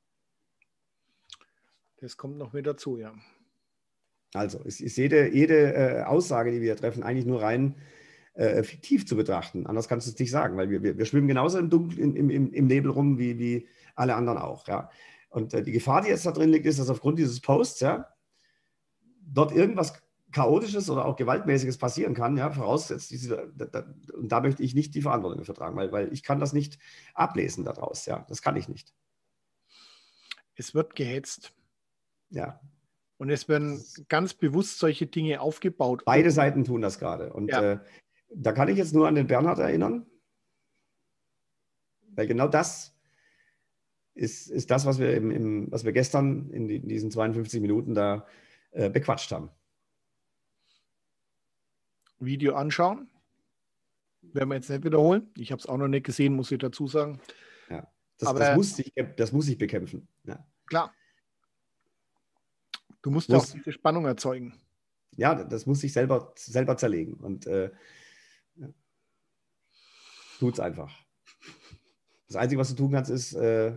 Speaker 1: Das kommt noch mit dazu, ja.
Speaker 2: Also, es ist jede, jede äh, Aussage, die wir treffen, eigentlich nur rein äh, fiktiv zu betrachten. Anders kannst du es nicht sagen, weil wir, wir, wir schwimmen genauso im Dunkel, im, im, im Nebel rum, wie, wie alle anderen auch. Ja. Und äh, die Gefahr, die jetzt da drin liegt, ist, dass aufgrund dieses Posts, ja, dort irgendwas Chaotisches oder auch Gewaltmäßiges passieren kann, ja, voraussetzt, diese, da, da, und da möchte ich nicht die Verantwortung dafür tragen, weil, weil ich kann das nicht ablesen daraus, ja, das kann ich nicht.
Speaker 1: Es wird gehetzt.
Speaker 2: Ja.
Speaker 1: Und es werden ganz bewusst solche Dinge aufgebaut.
Speaker 2: Beide Seiten tun das gerade. Und ja. äh, da kann ich jetzt nur an den Bernhard erinnern, weil genau das ist, ist das, was wir, im, im, was wir gestern in, die, in diesen zweiundfünfzig Minuten da äh, bequatscht haben.
Speaker 1: Video anschauen. Werden wir jetzt nicht wiederholen. Ich habe es auch noch nicht gesehen, muss ich dazu sagen.
Speaker 2: Ja, das,
Speaker 1: Aber,
Speaker 2: das, muss, ich, das muss ich bekämpfen. Ja.
Speaker 1: Klar. Du musst
Speaker 2: muss,
Speaker 1: auch diese Spannung erzeugen.
Speaker 2: Ja, das muss ich selber, selber zerlegen. Und äh, ja. Tut's einfach. Das Einzige, was du tun kannst, ist äh,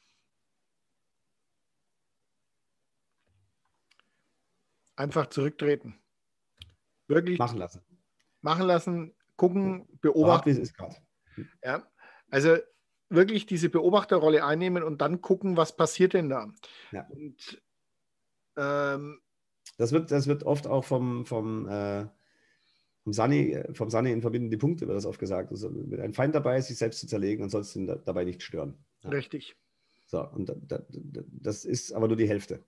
Speaker 1: einfach zurücktreten. Wirklich
Speaker 2: machen lassen.
Speaker 1: Machen lassen, gucken,
Speaker 2: ja.
Speaker 1: beobachten.
Speaker 2: Wie es ist gerade.
Speaker 1: Ja, also wirklich diese Beobachterrolle einnehmen und dann gucken, was passiert denn da.
Speaker 2: Ja.
Speaker 1: Und, ähm,
Speaker 2: das, wird, das wird oft auch vom, vom, äh, vom Sunny, vom Sunny in Verbindung die Punkte, wird das oft gesagt. Also, wenn ein Feind dabei ist, sich selbst zu zerlegen, dann sollst du ihn da, dabei nicht stören. Ja.
Speaker 1: Richtig.
Speaker 2: So, und da, da, das ist aber nur die Hälfte.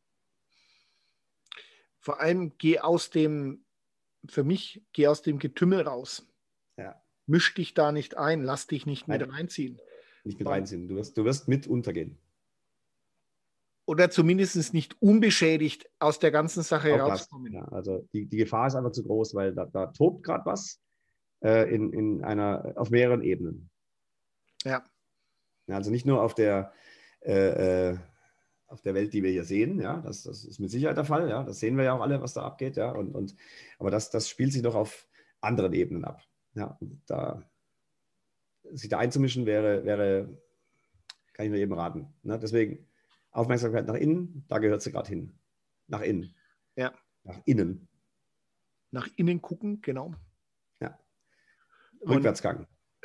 Speaker 1: Vor allem geh aus dem, für mich, geh aus dem Getümmel raus.
Speaker 2: Ja.
Speaker 1: Misch dich da nicht ein, lass dich nicht
Speaker 2: Nein,
Speaker 1: mit reinziehen.
Speaker 2: Nicht mit reinziehen. Du wirst, du wirst mit untergehen.
Speaker 1: Oder zumindest nicht unbeschädigt aus der ganzen Sache
Speaker 2: Auch
Speaker 1: rauskommen.
Speaker 2: Das, ja, also die, die Gefahr ist einfach zu groß, weil da, da tobt gerade was äh, in, in einer, auf mehreren Ebenen.
Speaker 1: Ja.
Speaker 2: Ja, also nicht nur auf der, äh, auf der Welt, die wir hier sehen, ja, das, das ist mit Sicherheit der Fall, ja, das sehen wir ja auch alle, was da abgeht, ja, und, und, aber das, das spielt sich doch auf anderen Ebenen ab. Ja, und da sich da einzumischen wäre, wäre, kann ich nur jedem raten. Ne? Deswegen Aufmerksamkeit nach innen, da gehört sie gerade hin. Nach innen.
Speaker 1: Ja.
Speaker 2: Nach innen.
Speaker 1: Nach innen gucken, genau.
Speaker 2: Ja. Rückwärtsgang.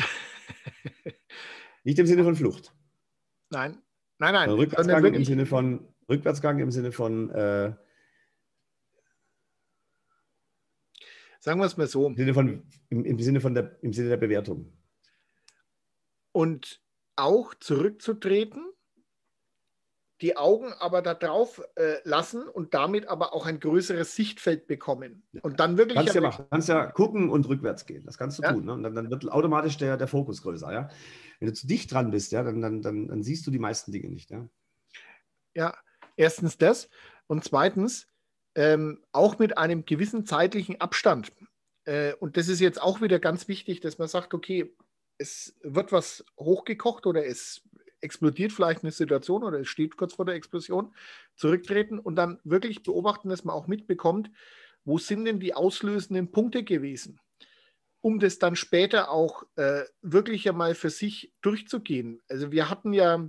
Speaker 2: Nicht im Sinne von Flucht.
Speaker 1: Nein, nein, nein.
Speaker 2: Rückwärtsgang im Sinne von, Rückwärtsgang im Sinne von, äh,
Speaker 1: sagen wir es mal so.
Speaker 2: Im Sinne, von, im, im, Sinne von der, im Sinne der Bewertung.
Speaker 1: Und auch zurückzutreten, die Augen aber da drauf äh, lassen und damit aber auch ein größeres Sichtfeld bekommen. Und dann wirklich.
Speaker 2: Kannst ja machen. Kannst ja gucken und rückwärts gehen. Das kannst du
Speaker 1: ja?
Speaker 2: tun. Ne? Und dann, dann wird automatisch der, der Fokus größer. Ja? Wenn du zu dicht dran bist, ja, dann, dann, dann, dann siehst du die meisten Dinge nicht. Ja,
Speaker 1: ja, erstens das. Und zweitens, ähm, auch mit einem gewissen zeitlichen Abstand. Äh, und das ist jetzt auch wieder ganz wichtig, dass man sagt, okay, es wird was hochgekocht oder es explodiert vielleicht eine Situation oder es steht kurz vor der Explosion, zurücktreten und dann wirklich beobachten, dass man auch mitbekommt, wo sind denn die auslösenden Punkte gewesen, um das dann später auch äh, wirklich einmal für sich durchzugehen. Also wir hatten ja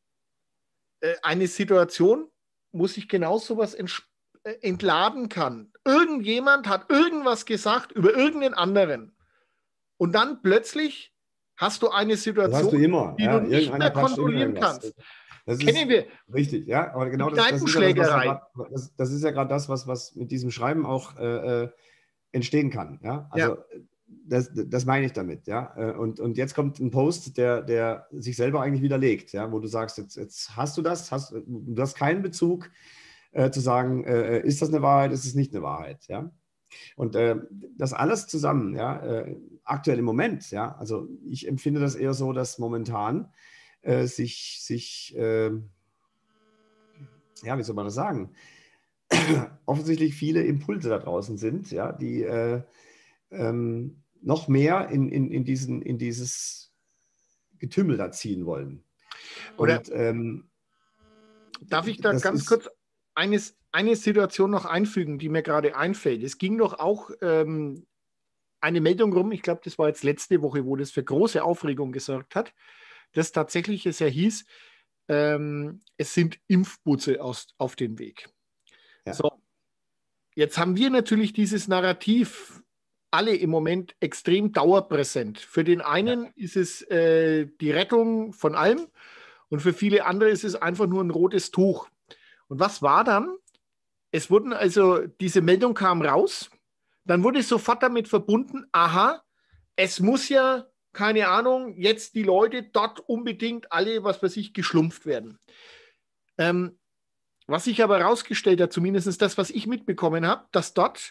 Speaker 1: äh, eine Situation, wo sich genau sowas äh, entladen kann. Irgendjemand hat irgendwas gesagt über irgendeinen anderen und dann plötzlich hast du eine Situation,
Speaker 2: das hast du immer,
Speaker 1: die
Speaker 2: ja,
Speaker 1: du nicht mehr kontrollieren kannst.
Speaker 2: Das
Speaker 1: Kennen
Speaker 2: ist
Speaker 1: wir.
Speaker 2: Richtig, ja, aber genau das, das, ist ja das, ja das, das ist ja gerade das, was, was mit diesem Schreiben auch äh, entstehen kann. Ja? Also ja. Das, das meine ich damit, ja. Und, und jetzt kommt ein Post, der, der sich selber eigentlich widerlegt, ja, wo du sagst, jetzt, jetzt hast du das, hast, du hast keinen Bezug äh, zu sagen, äh, ist das eine Wahrheit, ist es nicht eine Wahrheit, ja. Und äh, das alles zusammen, ja, äh, aktuell im Moment, ja, also ich empfinde das eher so, dass momentan äh, sich, sich äh, ja, wie soll man das sagen, offensichtlich viele Impulse da draußen sind, ja, die äh, ähm, noch mehr in, in, in, diesen, in dieses Getümmel da ziehen wollen.
Speaker 1: Oder
Speaker 2: Und, ähm,
Speaker 1: darf ich da ganz kurz eines, eine Situation noch einfügen, die mir gerade einfällt? Es ging doch auch ähm, eine Meldung rum, ich glaube, das war jetzt letzte Woche, wo das für große Aufregung gesorgt hat, dass tatsächlich es ja hieß, ähm, es sind Impfbusse aus, auf dem Weg. Ja. So, jetzt haben wir natürlich dieses Narrativ alle im Moment extrem dauerpräsent. Für den einen ja. ist es äh, die Rettung von allem und für viele andere ist es einfach nur ein rotes Tuch. Und was war dann? Es wurden also, diese Meldung kam raus, dann wurde sofort damit verbunden, aha, es muss ja, keine Ahnung, jetzt die Leute dort unbedingt alle, was weiß ich, geschlumpft werden. Ähm, was sich aber herausgestellt hat, zumindest das, was ich mitbekommen habe, dass dort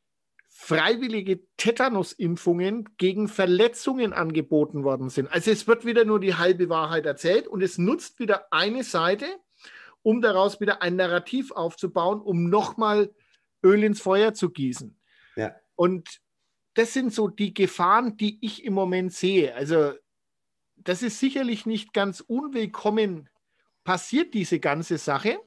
Speaker 1: freiwillige Tetanusimpfungen gegen Verletzungen angeboten worden sind. Also es wird wieder nur die halbe Wahrheit erzählt und es nutzt wieder eine Seite, um daraus wieder ein Narrativ aufzubauen, um nochmal Öl ins Feuer zu gießen.
Speaker 2: Ja.
Speaker 1: Und das sind so die Gefahren, die ich im Moment sehe. Also das ist sicherlich nicht ganz unwillkommen passiert, diese ganze Sache,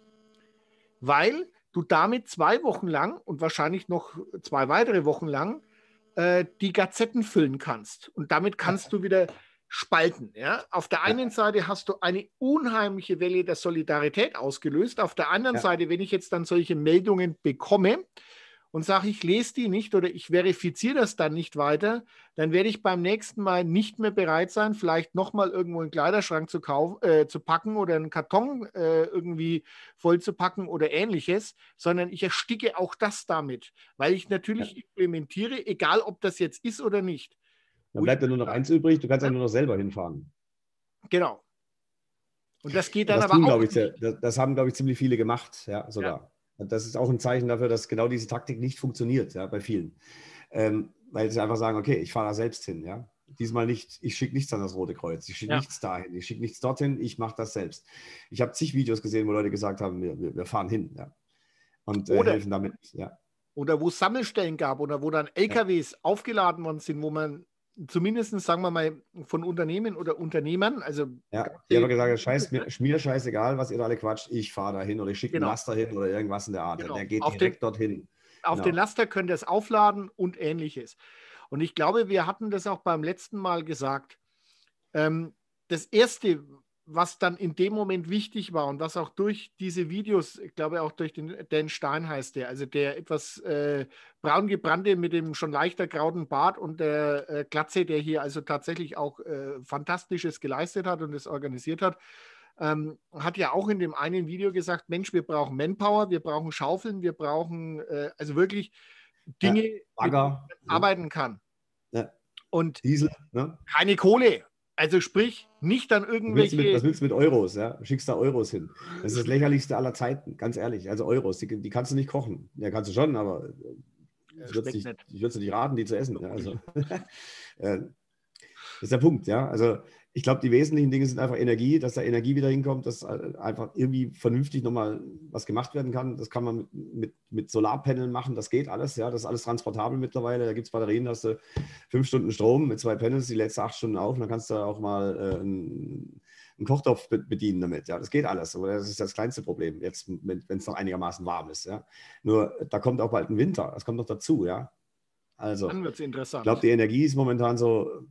Speaker 1: weil du damit zwei Wochen lang und wahrscheinlich noch zwei weitere Wochen lang äh, die Gazetten füllen kannst. Und damit kannst du wieder spalten. Ja? Auf der einen ja. Seite hast du eine unheimliche Welle der Solidarität ausgelöst. Auf der anderen ja. Seite, wenn ich jetzt dann solche Meldungen bekomme und sage, ich lese die nicht oder ich verifiziere das dann nicht weiter, dann werde ich beim nächsten Mal nicht mehr bereit sein, vielleicht nochmal irgendwo einen Kleiderschrank zu, kaufen, äh, zu packen oder einen Karton äh, irgendwie voll zu packen oder ähnliches, sondern ich ersticke auch das damit, weil ich natürlich ja. implementiere, egal ob das jetzt ist oder nicht.
Speaker 2: Dann bleibt ja nur noch eins übrig, du kannst ja nur noch selber hinfahren.
Speaker 1: Genau. Und das geht dann
Speaker 2: das
Speaker 1: aber
Speaker 2: tun,
Speaker 1: auch
Speaker 2: ich, das, das haben, glaube ich, ziemlich viele gemacht, ja, sogar. Ja. Das ist auch ein Zeichen dafür, dass genau diese Taktik nicht funktioniert, ja, bei vielen. Ähm, weil sie einfach sagen, okay, ich fahre da selbst hin, ja. Diesmal nicht, ich schicke nichts an das Rote Kreuz, ich schicke ja. nichts dahin, ich schicke nichts dorthin, ich mache das selbst. Ich habe zig Videos gesehen, wo Leute gesagt haben, wir, wir fahren hin, ja. Und äh,
Speaker 1: oder,
Speaker 2: helfen damit, ja.
Speaker 1: Oder wo es Sammelstellen gab oder wo dann L K Ws ja. aufgeladen worden sind, wo man zumindest, sagen wir mal, von Unternehmen oder Unternehmern, also
Speaker 2: ja, die haben gesagt, scheiß, mir, mir scheißegal, was ihr da alle quatscht, ich fahre da hin oder ich schicke einen
Speaker 1: genau,
Speaker 2: Laster hin oder irgendwas in der Art.
Speaker 1: genau.
Speaker 2: Der geht
Speaker 1: Auf
Speaker 2: direkt
Speaker 1: den,
Speaker 2: dorthin.
Speaker 1: auf
Speaker 2: Genau.
Speaker 1: den Laster könnt ihr es aufladen und ähnliches. Und ich glaube, wir hatten das auch beim letzten Mal gesagt. Ähm, das Erste, was dann in dem Moment wichtig war und was auch durch diese Videos, ich glaube auch durch den Dan Stein heißt der, also der etwas äh, braun gebrannte mit dem schon leichter grauen Bart und der äh, Glatze, der hier also tatsächlich auch äh, Fantastisches geleistet hat und es organisiert hat, ähm, hat ja auch in dem einen Video gesagt, Mensch, wir brauchen Manpower, wir brauchen Schaufeln, wir brauchen äh, also wirklich Dinge,
Speaker 2: ja,
Speaker 1: mit denen
Speaker 2: Bagger,
Speaker 1: man arbeiten kann.
Speaker 2: ja.
Speaker 1: Und
Speaker 2: Diesel, ne?
Speaker 1: keine Kohle. Also sprich, nicht dann
Speaker 2: Was willst, du mit,
Speaker 1: irgendwelche.
Speaker 2: was willst du mit Euros? Ja? Schickst da Euros hin. Das ist das lächerlichste aller Zeiten, ganz ehrlich. Also Euros, die, die kannst du nicht kochen. Ja, kannst du schon, aber ich würde
Speaker 1: Schmeckt
Speaker 2: nicht,
Speaker 1: nicht.
Speaker 2: ich nicht raten, die zu essen. Ja, also, äh, das ist der Punkt, ja. Also ich glaube, die wesentlichen Dinge sind einfach Energie, dass da Energie wieder hinkommt, dass einfach irgendwie vernünftig nochmal was gemacht werden kann. Das kann man mit, mit, mit Solarpanelen machen, das geht alles, ja. Das ist alles transportabel mittlerweile. Da gibt es Batterien, da hast du fünf Stunden Strom mit zwei Panels, die letzte acht Stunden auf und dann kannst du auch mal äh, einen, einen Kochtopf bedienen damit. Ja, das geht alles. Aber das ist das kleinste Problem, jetzt, wenn es noch einigermaßen warm ist. Ja. Nur da kommt auch bald ein Winter, das kommt noch dazu, ja. Also,
Speaker 1: Dann wird es
Speaker 2: ich glaube,
Speaker 1: interessant.
Speaker 2: die Energie ist momentan so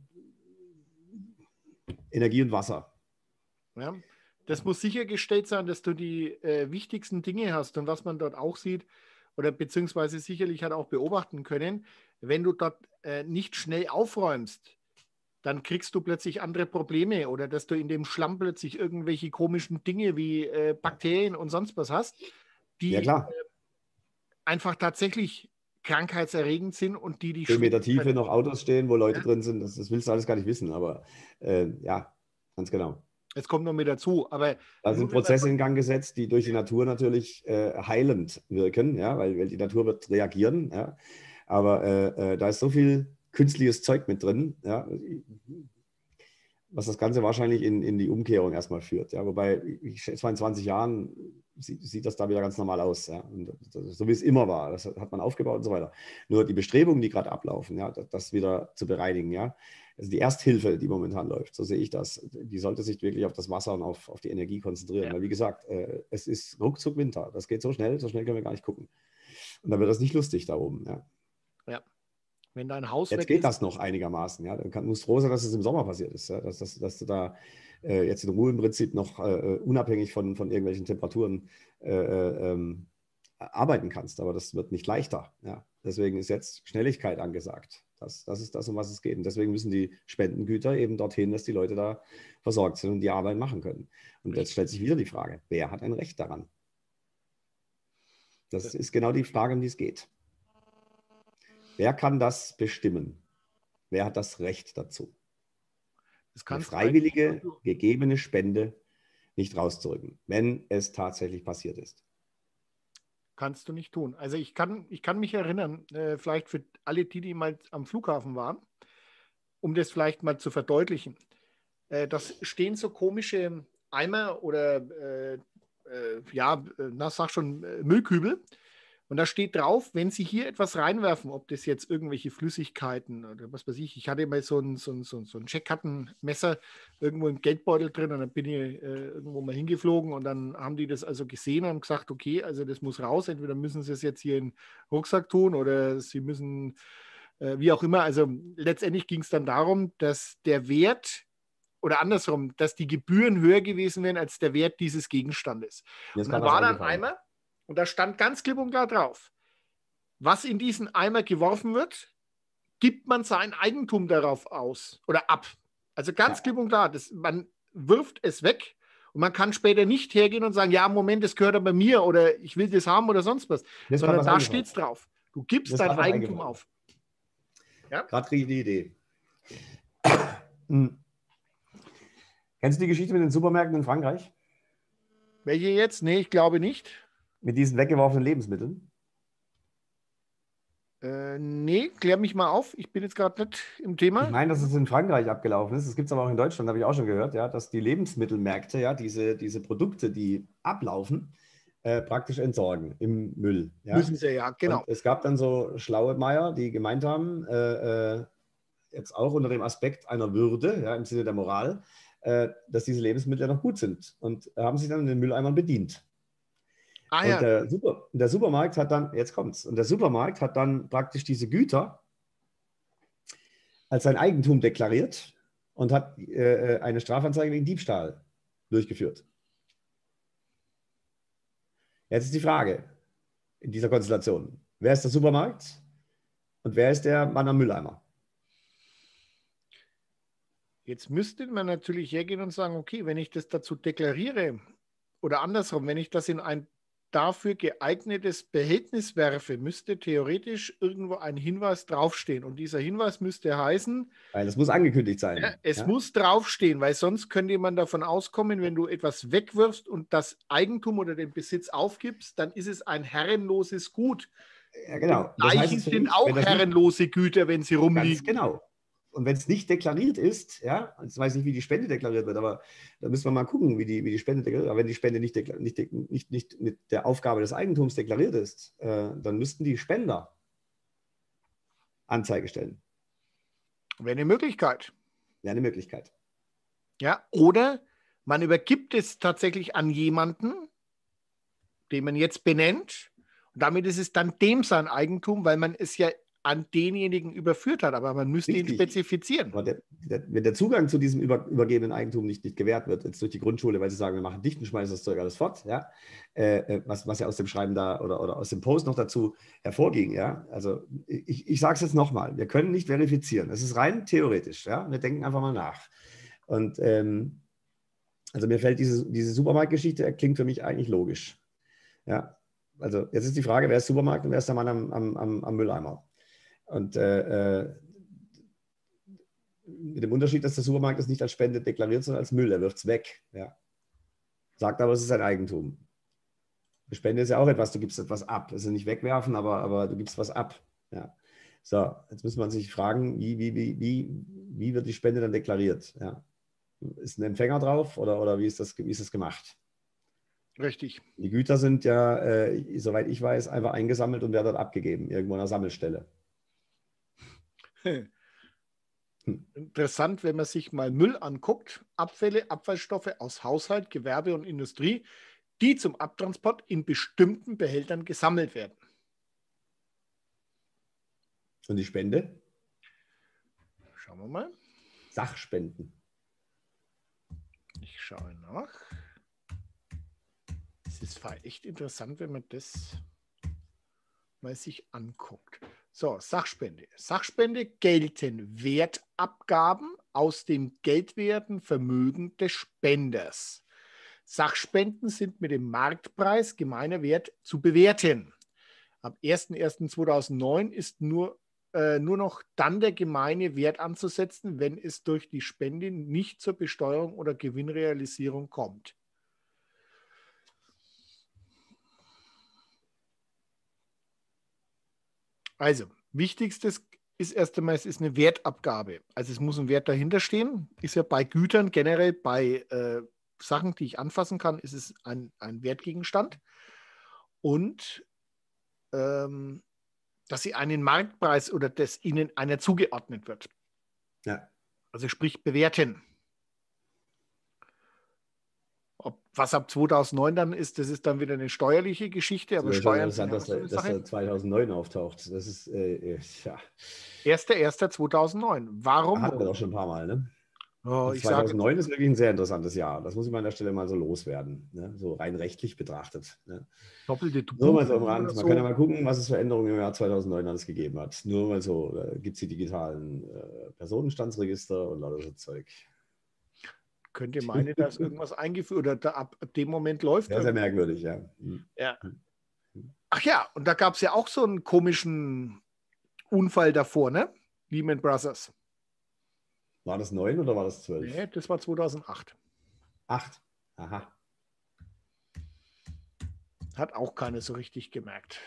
Speaker 2: Energie und Wasser.
Speaker 1: Ja. Das muss sichergestellt sein, dass du die äh, wichtigsten Dinge hast und was man dort auch sieht oder beziehungsweise sicherlich hat auch beobachten können, wenn du dort äh, nicht schnell aufräumst, dann kriegst du plötzlich andere Probleme oder dass du in dem Schlamm plötzlich irgendwelche komischen Dinge wie äh, Bakterien und sonst was hast, die
Speaker 2: Ja, klar.
Speaker 1: äh, einfach tatsächlich krankheitserregend sind und die dich
Speaker 2: zehn Meter
Speaker 1: schwächen
Speaker 2: Tiefe
Speaker 1: können.
Speaker 2: noch Autos stehen, wo Leute
Speaker 1: Ja?
Speaker 2: drin sind, das, das willst du alles gar nicht wissen, aber äh, ja, ganz genau.
Speaker 1: Es kommt noch mit dazu, aber
Speaker 2: Da sind
Speaker 1: nur wenn man
Speaker 2: Prozesse in Gang gesetzt, die durch die Natur natürlich äh, heilend wirken, ja, weil, weil die Natur wird reagieren, ja. Aber äh, äh, da ist so viel künstliches Zeug mit drin, ja, was das Ganze wahrscheinlich in, in die Umkehrung erstmal führt. Ja. Wobei, ich schätze mal, in zwanzig Jahren sieht, sieht das da wieder ganz normal aus. Ja. Und das, so wie es immer war. Das hat man aufgebaut und so weiter. Nur die Bestrebungen, die gerade ablaufen, ja, das wieder zu bereinigen, ja. Also die Ersthilfe, die momentan läuft, so sehe ich das, die sollte sich wirklich auf das Wasser und auf, auf die Energie konzentrieren.
Speaker 1: Ja.
Speaker 2: Weil, wie gesagt, äh, es ist ruckzuck Winter. Das geht so schnell, so schnell können wir gar nicht gucken. Und dann wird das nicht lustig da oben. Ja.
Speaker 1: Ja. Wenn dein Haus
Speaker 2: Jetzt
Speaker 1: weg
Speaker 2: geht
Speaker 1: ist.
Speaker 2: das noch einigermaßen. Ja. Du musst froh sein, dass es im Sommer passiert ist. Ja. Dass, dass, dass du da äh, jetzt in Ruhe im Prinzip noch äh, unabhängig von, von irgendwelchen Temperaturen äh, ähm, arbeiten kannst. Aber das wird nicht leichter. Ja. Deswegen ist jetzt Schnelligkeit angesagt. Das, das ist das, um was es geht. Und deswegen müssen die Spendengüter eben dorthin, dass die Leute da versorgt sind und die Arbeit machen können. Und jetzt stellt sich wieder die Frage, wer hat ein Recht daran? Das ist genau die Frage, um die es geht. Wer kann das bestimmen? Wer hat das Recht dazu?
Speaker 1: Das
Speaker 2: Eine
Speaker 1: kannst
Speaker 2: freiwillige, gegebene Spende nicht rauszurücken, wenn es tatsächlich passiert ist.
Speaker 1: Kannst du nicht tun. Also ich kann, ich kann mich erinnern, äh, vielleicht für alle die, die mal am Flughafen waren, um das vielleicht mal zu verdeutlichen. Äh, das stehen so komische Eimer oder äh, äh, ja, na, sag schon, äh, Müllkübel. Und da steht drauf, wenn Sie hier etwas reinwerfen, ob das jetzt irgendwelche Flüssigkeiten oder was weiß ich, ich hatte mal so ein, so ein, so ein, so ein Checkkartenmesser irgendwo im Geldbeutel drin und dann bin ich äh, irgendwo mal hingeflogen und dann haben die das also gesehen und haben gesagt, okay, also das muss raus, entweder müssen Sie es jetzt hier in den Rucksack tun oder Sie müssen, äh, wie auch immer, also letztendlich ging es dann darum, dass der Wert oder andersrum, dass die Gebühren höher gewesen wären als der Wert dieses Gegenstandes.
Speaker 2: Mir ist
Speaker 1: Und da
Speaker 2: gerade was
Speaker 1: war dann
Speaker 2: eingefallen.
Speaker 1: Eimer und da stand ganz klipp und klar drauf, was in diesen Eimer geworfen wird, gibt man sein Eigentum darauf aus oder ab. Also ganz
Speaker 2: Ja.
Speaker 1: klipp und klar, das, man wirft es weg und man kann später nicht hergehen und sagen, ja, Moment, das gehört aber mir oder ich will das haben oder sonst was,
Speaker 2: Mir ist gerade
Speaker 1: sondern
Speaker 2: was
Speaker 1: da
Speaker 2: eingefallen.
Speaker 1: steht es drauf. Du
Speaker 2: Mir
Speaker 1: gibst
Speaker 2: ist
Speaker 1: dein
Speaker 2: gerade was
Speaker 1: Eigentum
Speaker 2: eingefallen.
Speaker 1: auf. Ja?
Speaker 2: Gerade kriege ich die Idee. Hm. Kennst du die Geschichte mit den Supermärkten in Frankreich?
Speaker 1: Welche jetzt? Nee, ich glaube nicht.
Speaker 2: Mit diesen weggeworfenen Lebensmitteln?
Speaker 1: Äh, nee, klär mich mal auf. Ich bin jetzt gerade nicht im Thema.
Speaker 2: Ich meine, dass es in Frankreich abgelaufen ist. Das gibt es aber auch in Deutschland, habe ich auch schon gehört, ja, dass die Lebensmittelmärkte, ja, diese, diese Produkte, die ablaufen, äh, praktisch entsorgen im Müll. Ja.
Speaker 1: Müssen sie ja, genau.
Speaker 2: Und es gab dann so schlaue Meier, die gemeint haben, äh, äh, jetzt auch unter dem Aspekt einer Würde, ja, im Sinne der Moral, äh, dass diese Lebensmittel ja noch gut sind und haben sich dann in den Mülleimern bedient.
Speaker 1: Ah
Speaker 2: Und
Speaker 1: ja,
Speaker 2: der, Super, der Supermarkt hat dann, jetzt kommt's, und der Supermarkt hat dann praktisch diese Güter als sein Eigentum deklariert und hat äh, eine Strafanzeige wegen Diebstahl durchgeführt. Jetzt ist die Frage in dieser Konstellation, wer ist der Supermarkt und wer ist der Mann am Mülleimer?
Speaker 1: jetzt müsste man natürlich hergehen und sagen, okay, wenn ich das dazu deklariere oder andersrum, wenn ich das in ein dafür geeignetes Behältnis werfe, müsste theoretisch irgendwo ein Hinweis draufstehen. Und dieser Hinweis müsste heißen,
Speaker 2: Weil das muss angekündigt
Speaker 1: ja,
Speaker 2: sein.
Speaker 1: es
Speaker 2: Ja?
Speaker 1: muss draufstehen, weil sonst könnte man davon auskommen, wenn du etwas wegwirfst und das Eigentum oder den Besitz aufgibst, dann ist es ein herrenloses Gut.
Speaker 2: Ja,
Speaker 1: Denn
Speaker 2: genau. Das heißt
Speaker 1: Leichen
Speaker 2: es für
Speaker 1: sind
Speaker 2: mich, wenn
Speaker 1: auch
Speaker 2: das nicht
Speaker 1: herrenlose Güter, wenn sie
Speaker 2: ganz
Speaker 1: rumliegen.
Speaker 2: genau. Und wenn es nicht deklariert ist, ja, jetzt weiß ich nicht, wie die Spende deklariert wird, aber da müssen wir mal gucken, wie die, wie die Spende deklariert wird. Aber wenn die Spende nicht, nicht, nicht, nicht mit der Aufgabe des Eigentums deklariert ist, äh, dann müssten die Spender Anzeige stellen.
Speaker 1: Wäre eine Möglichkeit.
Speaker 2: Wäre eine Möglichkeit.
Speaker 1: Ja, oder man übergibt es tatsächlich an jemanden, den man jetzt benennt. Und damit ist es dann dem sein Eigentum, weil man es ja an denjenigen überführt hat. Aber man müsste
Speaker 2: Richtig.
Speaker 1: ihn spezifizieren.
Speaker 2: Aber der, der, wenn der Zugang zu diesem über, übergebenen Eigentum nicht, nicht gewährt wird, jetzt durch die Grundschule, weil sie sagen, wir machen dicht und schmeißen das Zeug alles fort, ja, äh, was, was ja aus dem Schreiben da oder, oder aus dem Post noch dazu hervorging, ja, also ich, ich sage es jetzt nochmal, wir können nicht verifizieren, es ist rein theoretisch, ja, wir denken einfach mal nach. Und ähm, also mir fällt diese, diese Supermarktgeschichte, klingt für mich eigentlich logisch, ja, also jetzt ist die Frage, wer ist Supermarkt und wer ist der Mann am, am, am, am Mülleimer? Und äh, äh, mit dem Unterschied, dass der Supermarkt es nicht als Spende deklariert, sondern als Müll. Er wirft es weg. Ja. Sagt aber, es ist sein Eigentum. Eine Spende ist ja auch etwas, du gibst etwas ab. Also nicht wegwerfen, aber, aber du gibst was ab. Ja. So, jetzt muss man sich fragen, wie, wie, wie, wie, wie wird die Spende dann deklariert? Ja. Ist ein Empfänger drauf oder, oder wie, ist das, wie ist das gemacht?
Speaker 1: Richtig.
Speaker 2: Die Güter sind ja, äh, soweit ich weiß, einfach eingesammelt und werden dort abgegeben, irgendwo an einer Sammelstelle.
Speaker 1: Hm. Interessant, wenn man sich mal Müll anguckt, Abfälle, Abfallstoffe aus Haushalt, Gewerbe und Industrie, die zum Abtransport in bestimmten Behältern gesammelt werden.
Speaker 2: Und die Spende?
Speaker 1: Schauen wir mal.
Speaker 2: Sachspenden.
Speaker 1: Ich schaue nach. Es ist echt interessant, wenn man das mal sich anguckt. So, Sachspende. Sachspende gelten Wertabgaben aus dem geldwerten Vermögen des Spenders. Sachspenden sind mit dem Marktpreis gemeiner Wert zu bewerten. Ab erster erster zweitausendneun ist nur, äh, nur noch dann der gemeine Wert anzusetzen, wenn es durch die Spende nicht zur Besteuerung oder Gewinnrealisierung kommt. Also, wichtigstes ist erst einmal, es ist eine Wertabgabe. Also es muss ein Wert dahinter stehen. Ist ja bei Gütern generell, bei äh, Sachen, die ich anfassen kann, ist es ein, ein Wertgegenstand. Und ähm, dass sie einen Marktpreis oder dass ihnen einer zugeordnet wird.
Speaker 2: Ja.
Speaker 1: Also sprich bewerten. Ob, was ab zweitausendneun dann ist, das ist dann wieder eine steuerliche Geschichte, aber
Speaker 2: Das ist schon
Speaker 1: Steuern sind
Speaker 2: interessant,
Speaker 1: ja auch
Speaker 2: dass,
Speaker 1: so
Speaker 2: er,
Speaker 1: eine
Speaker 2: dass
Speaker 1: Sache.
Speaker 2: er zweitausendneun auftaucht. Das ist, äh, ja,
Speaker 1: erster erster zweitausendneun. Warum?
Speaker 2: hatten wir doch schon ein paar Mal, ne?
Speaker 1: Oh,
Speaker 2: Und
Speaker 1: ich sage,
Speaker 2: zweitausendneun ist wirklich ein sehr interessantes Jahr. Das muss ich mal an der Stelle mal so loswerden, ne? So rein rechtlich betrachtet. Ne?
Speaker 1: doppelte
Speaker 2: Nur mal so am
Speaker 1: Buchung
Speaker 2: Rand.
Speaker 1: oder
Speaker 2: Man kann ja
Speaker 1: so.
Speaker 2: mal gucken, was es für Änderungen im Jahr zweitausendneun alles gegeben hat. Nur mal so, da gibt es die digitalen äh, Personenstandsregister und lauter so Zeug.
Speaker 1: Könnte meinen, da ist irgendwas eingeführt oder da ab, ab dem Moment läuft
Speaker 2: Sehr, sehr
Speaker 1: irgendwas.
Speaker 2: merkwürdig, ja. Hm.
Speaker 1: Ja. Ach ja, und da gab es ja auch so einen komischen Unfall davor, ne? Lehman Brothers.
Speaker 2: War das neun oder war das zwölf?
Speaker 1: Nee, das war zweitausendacht.
Speaker 2: Acht. Aha.
Speaker 1: Hat auch keiner so richtig gemerkt.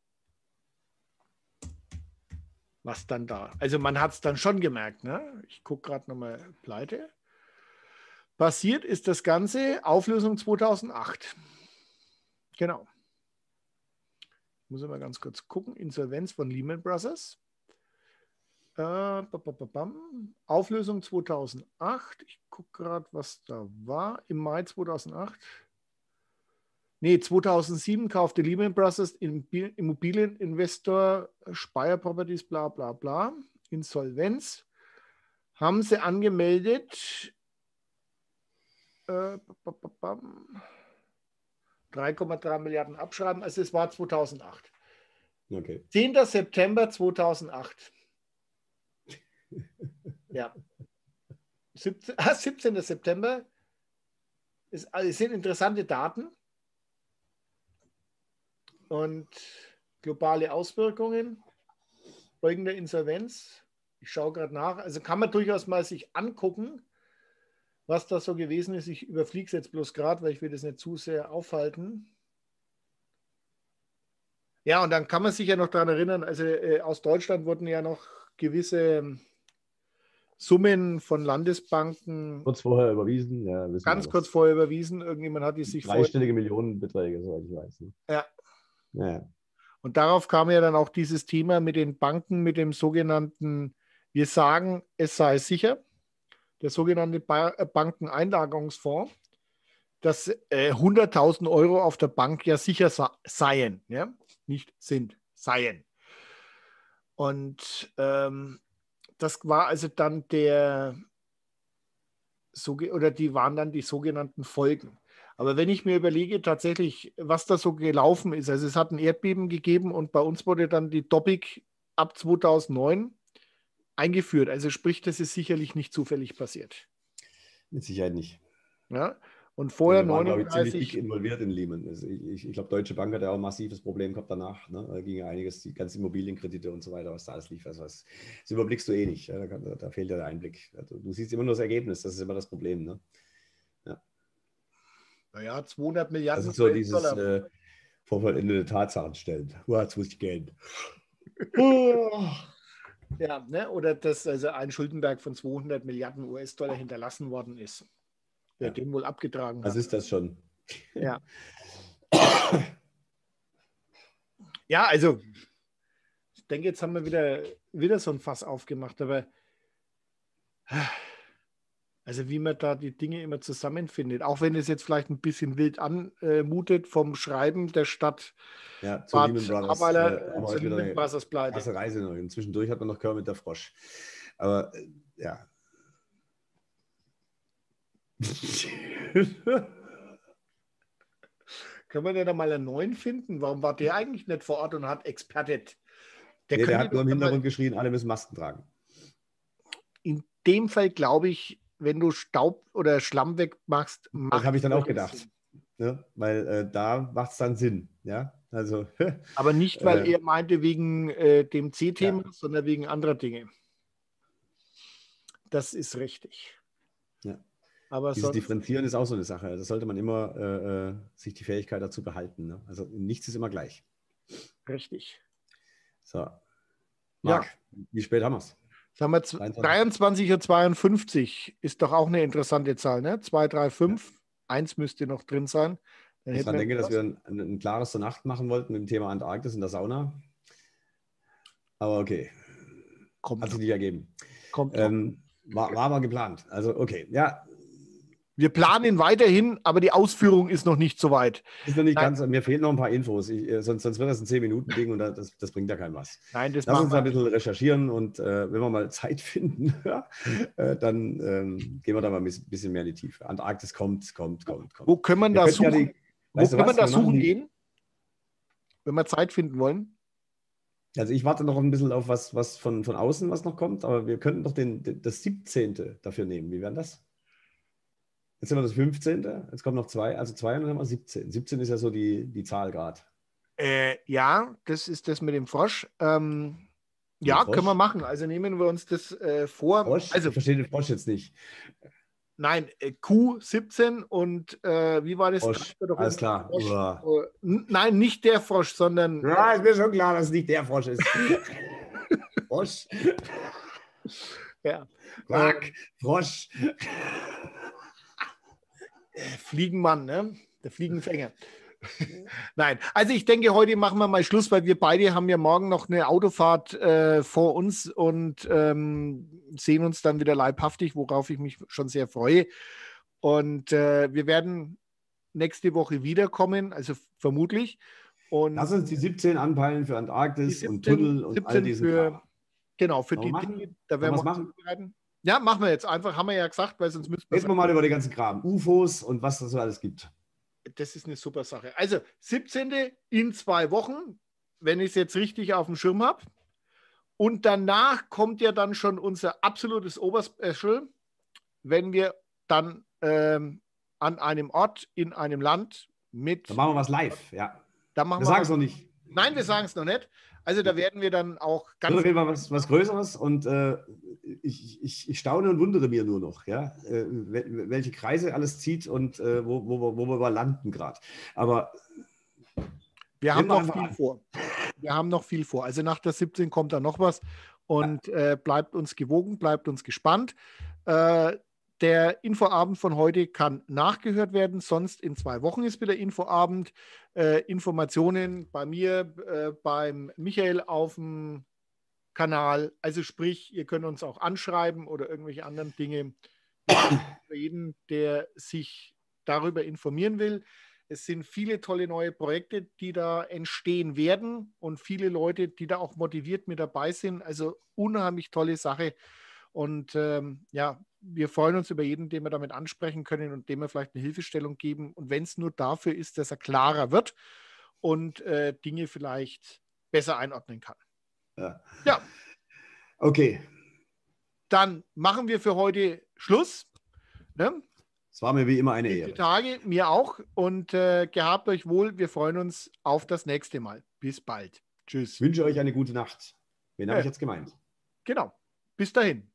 Speaker 1: Was dann da. Also man hat es dann schon gemerkt, ne? Ich gucke gerade nochmal Pleite. Passiert ist das Ganze, Auflösung zweitausendacht. Genau. Ich muss mal ganz kurz gucken. Insolvenz von Lehman Brothers. Äh, Auflösung zweitausendacht. Ich gucke gerade, was da war. Im Mai zweitausendacht. Nee, zweitausendsieben kaufte Lehman Brothers Immobilieninvestor Speyer Properties, bla bla bla. Insolvenz. Haben sie angemeldet. Äh, drei Komma drei Milliarden abschreiben. Also es war zweitausendacht.
Speaker 2: Okay.
Speaker 1: zehnter September zweitausendacht. Ja. siebzehn, ah, siebzehnter September. Es sind interessante Daten und globale Auswirkungen folgender Insolvenz. Ich schaue gerade nach. Also kann man durchaus mal sich angucken, was das so gewesen ist. Ich überfliege es jetzt bloß gerade, weil ich will das nicht zu sehr aufhalten. Ja, und dann kann man sich ja noch daran erinnern, also äh, aus Deutschland wurden ja noch gewisse Summen von Landesbanken
Speaker 2: kurz vorher überwiesen, ja, wissen
Speaker 1: ganz kurz vorher überwiesen. Irgendjemand hat die sich
Speaker 2: dreistellige vorher... Millionenbeträge, soweit ich weiß. Ne?
Speaker 1: Ja.
Speaker 2: ja.
Speaker 1: Und darauf kam ja dann auch dieses Thema mit den Banken, mit dem sogenannten, wir sagen, es sei sicher, der sogenannte ba- Bankeneinlagerungsfonds, dass äh, hunderttausend Euro auf der Bank ja sicher seien, ja? Nicht sind, seien. Und ähm, das war also dann der, oder die waren dann die sogenannten Folgen. Aber wenn ich mir überlege, tatsächlich, was da so gelaufen ist, also es hat ein Erdbeben gegeben und bei uns wurde dann die Topic ab zweitausendneun eingeführt. Also sprich, das ist sicherlich nicht zufällig passiert.
Speaker 2: Mit Sicherheit nicht.
Speaker 1: Ja, und vorher
Speaker 2: ja, wir waren,
Speaker 1: neununddreißig...
Speaker 2: glaube ich, ziemlich dick involviert in Lehman. Also ich ich, ich glaube, Deutsche Bank hat ja auch ein massives Problem gehabt danach. Ne? Da ging ja einiges, die ganzen Immobilienkredite und so weiter, was da alles lief. Also das, das überblickst du eh nicht. Ja? Da, kann, da fehlt ja der Einblick. Also du siehst immer nur das Ergebnis, das ist immer das Problem. Ne? Ja.
Speaker 1: Naja, zweihundert Milliarden.
Speaker 2: Das ist so dieses äh, vorvollendete Tatsachen stellen. Oh, jetzt muss ich gehen.
Speaker 1: Ja, ne? Oder dass also ein Schuldenberg von zweihundert Milliarden U S-Dollar hinterlassen worden ist. Wer ja. den wohl abgetragen hat.
Speaker 2: Was ist das schon?
Speaker 1: Ja. Ja, also ich denke, jetzt haben wir wieder, wieder so ein Fass aufgemacht, aber also wie man da die Dinge immer zusammenfindet, auch wenn es jetzt vielleicht ein bisschen wild anmutet vom Schreiben der Stadt
Speaker 2: ja, zu Lehman Brothers,
Speaker 1: Arbeiter,
Speaker 2: äh,
Speaker 1: zu Lehman Brothers pleite.
Speaker 2: Krasse Reise noch. Und zwischendurch hat man noch Kermit der Frosch. Aber äh, ja.
Speaker 1: Können wir denn da mal einen neuen finden? Warum war der eigentlich nicht vor Ort und hat expertet?
Speaker 2: Der, nee, der hat nur im Hintergrund geschrien, alle müssen Masken tragen.
Speaker 1: In dem Fall glaube ich, wenn du Staub oder Schlamm wegmachst,
Speaker 2: macht das habe ich dann auch gedacht. Ne? Weil äh, da macht es dann Sinn. Ja? Also,
Speaker 1: aber nicht, weil äh, er meinte wegen äh, dem C-Thema,
Speaker 2: ja.
Speaker 1: sondern wegen anderer Dinge. Das ist richtig.
Speaker 2: Ja.
Speaker 1: Aber
Speaker 2: Dieses
Speaker 1: sonst,
Speaker 2: Differenzieren ist auch so eine Sache. Das sollte man immer äh, sich die Fähigkeit dazu behalten. Ne? Also nichts ist immer gleich.
Speaker 1: Richtig.
Speaker 2: So. Marc, ja. Wie spät haben wir es?
Speaker 1: Sagen wir dreiundzwanzig Uhr zweiundfünfzig ist doch auch eine interessante Zahl, ne? zwei, drei, fünf, ja. eins müsste noch drin sein.
Speaker 2: Dann ich denke, dass wir ein, ein klares zur Nacht machen wollten mit dem Thema Antarktis in der Sauna. Aber okay.
Speaker 1: Kommt
Speaker 2: Hat sich nicht ergeben.
Speaker 1: Kommt
Speaker 2: ähm, war, war aber geplant. Also okay, ja.
Speaker 1: Wir planen weiterhin, aber die Ausführung ist noch nicht so weit.
Speaker 2: Ist noch nicht Nein. ganz, mir fehlen noch ein paar Infos. Ich, sonst, sonst wird das ein zehn Minuten Ding und das, das bringt ja keinem was.
Speaker 1: Nein, das
Speaker 2: Lass uns ein bisschen recherchieren und äh, wenn wir mal Zeit finden, ja, äh, dann ähm, gehen wir da mal ein bisschen mehr in die Tiefe. Antarktis kommt, kommt, kommt, kommt.
Speaker 1: Wo können wir da suchen, ja die, Wo können man da suchen gehen, wenn wir Zeit finden wollen?
Speaker 2: Also ich warte noch ein bisschen auf was, was von, von außen, was noch kommt, aber wir könnten doch den, den, das siebzehnte dafür nehmen. Wie wäre das? Jetzt sind wir das fünfzehnte Jetzt kommen noch zwei, also zwei und dann haben wir siebzehn. siebzehn ist ja so die, die Zahl gerade.
Speaker 1: Äh, ja, das ist das mit dem Frosch. Ähm, ja, Frosch? Können wir machen. Also nehmen wir uns das äh, vor.
Speaker 2: Frosch?
Speaker 1: Also,
Speaker 2: ich verstehe den Frosch jetzt nicht.
Speaker 1: Nein, äh, Q siebzehn und äh, wie war das?
Speaker 2: Frosch, alles klar.
Speaker 1: Frosch. Nein, nicht der Frosch, sondern...
Speaker 2: Ja, ist mir schon klar, dass es nicht der Frosch ist. Frosch.
Speaker 1: Ja.
Speaker 2: Quark, Frosch.
Speaker 1: Fliegenmann, ne? Der Fliegenfänger. Nein, also ich denke, heute machen wir mal Schluss, weil wir beide haben ja morgen noch eine Autofahrt äh, vor uns und ähm, sehen uns dann wieder leibhaftig, worauf ich mich schon sehr freue. Und äh, wir werden nächste Woche wiederkommen, also vermutlich. Und
Speaker 2: Lass uns die siebzehn anpeilen für Antarktis
Speaker 1: siebzehn,
Speaker 2: und Tunnel und all
Speaker 1: siebzehn
Speaker 2: diesen
Speaker 1: für,
Speaker 2: Kram.
Speaker 1: genau, für
Speaker 2: Wollen
Speaker 1: die
Speaker 2: wir
Speaker 1: Dinge,
Speaker 2: machen?
Speaker 1: da
Speaker 2: Wollen
Speaker 1: werden
Speaker 2: wir
Speaker 1: wir
Speaker 2: es
Speaker 1: uns
Speaker 2: machen?
Speaker 1: vorbereiten. Ja, machen wir jetzt einfach, haben wir ja gesagt, weil sonst müssten wir
Speaker 2: Reden wir mal über den ganzen Kram. U F Os und was das so alles gibt.
Speaker 1: Das ist eine super Sache. Also siebzehnten in zwei Wochen, wenn ich es jetzt richtig auf dem Schirm habe. Und danach kommt ja dann schon unser absolutes Oberspecial, wenn wir dann ähm, an einem Ort in einem Land mit.
Speaker 2: Dann machen wir was live, ja.
Speaker 1: Da machen
Speaker 2: Wir
Speaker 1: wir
Speaker 2: sagen
Speaker 1: was.
Speaker 2: es noch nicht.
Speaker 1: Nein, wir sagen es noch nicht. Also da werden wir dann auch ganz.
Speaker 2: Wird auf jeden Fall was, was Größeres und äh, ich, ich, ich staune und wundere mir nur noch, ja, äh, welche Kreise alles zieht und äh, wo, wo, wo, wo wir landen gerade. Aber
Speaker 1: wir haben noch viel
Speaker 2: an.
Speaker 1: vor. Wir haben noch viel vor. Also nach der siebzehn kommt da noch was und ja. äh, bleibt uns gewogen, bleibt uns gespannt. Äh, Der Infoabend von heute kann nachgehört werden, sonst in zwei Wochen ist wieder Infoabend. Äh, Informationen bei mir, äh, beim Michael auf dem Kanal. Also sprich, ihr könnt uns auch anschreiben oder irgendwelche anderen Dinge. Für jeden, der sich darüber informieren will. Es sind viele tolle neue Projekte, die da entstehen werden und viele Leute, die da auch motiviert mit dabei sind. Also unheimlich tolle Sache. Und ähm, ja, wir freuen uns über jeden, den wir damit ansprechen können und dem wir vielleicht eine Hilfestellung geben. Und wenn es nur dafür ist, dass er klarer wird und äh, Dinge vielleicht besser einordnen kann.
Speaker 2: Ja.
Speaker 1: Ja.
Speaker 2: Okay.
Speaker 1: Dann machen wir für heute Schluss. Ne?
Speaker 2: Es war mir wie immer eine Ehre.
Speaker 1: Die Tage, mir auch. Und äh, gehabt euch wohl. Wir freuen uns auf das nächste Mal. Bis bald. Tschüss.
Speaker 2: Ich wünsche euch eine gute Nacht. Wen habe
Speaker 1: Ja.
Speaker 2: ich jetzt gemeint?
Speaker 1: Genau. Bis dahin.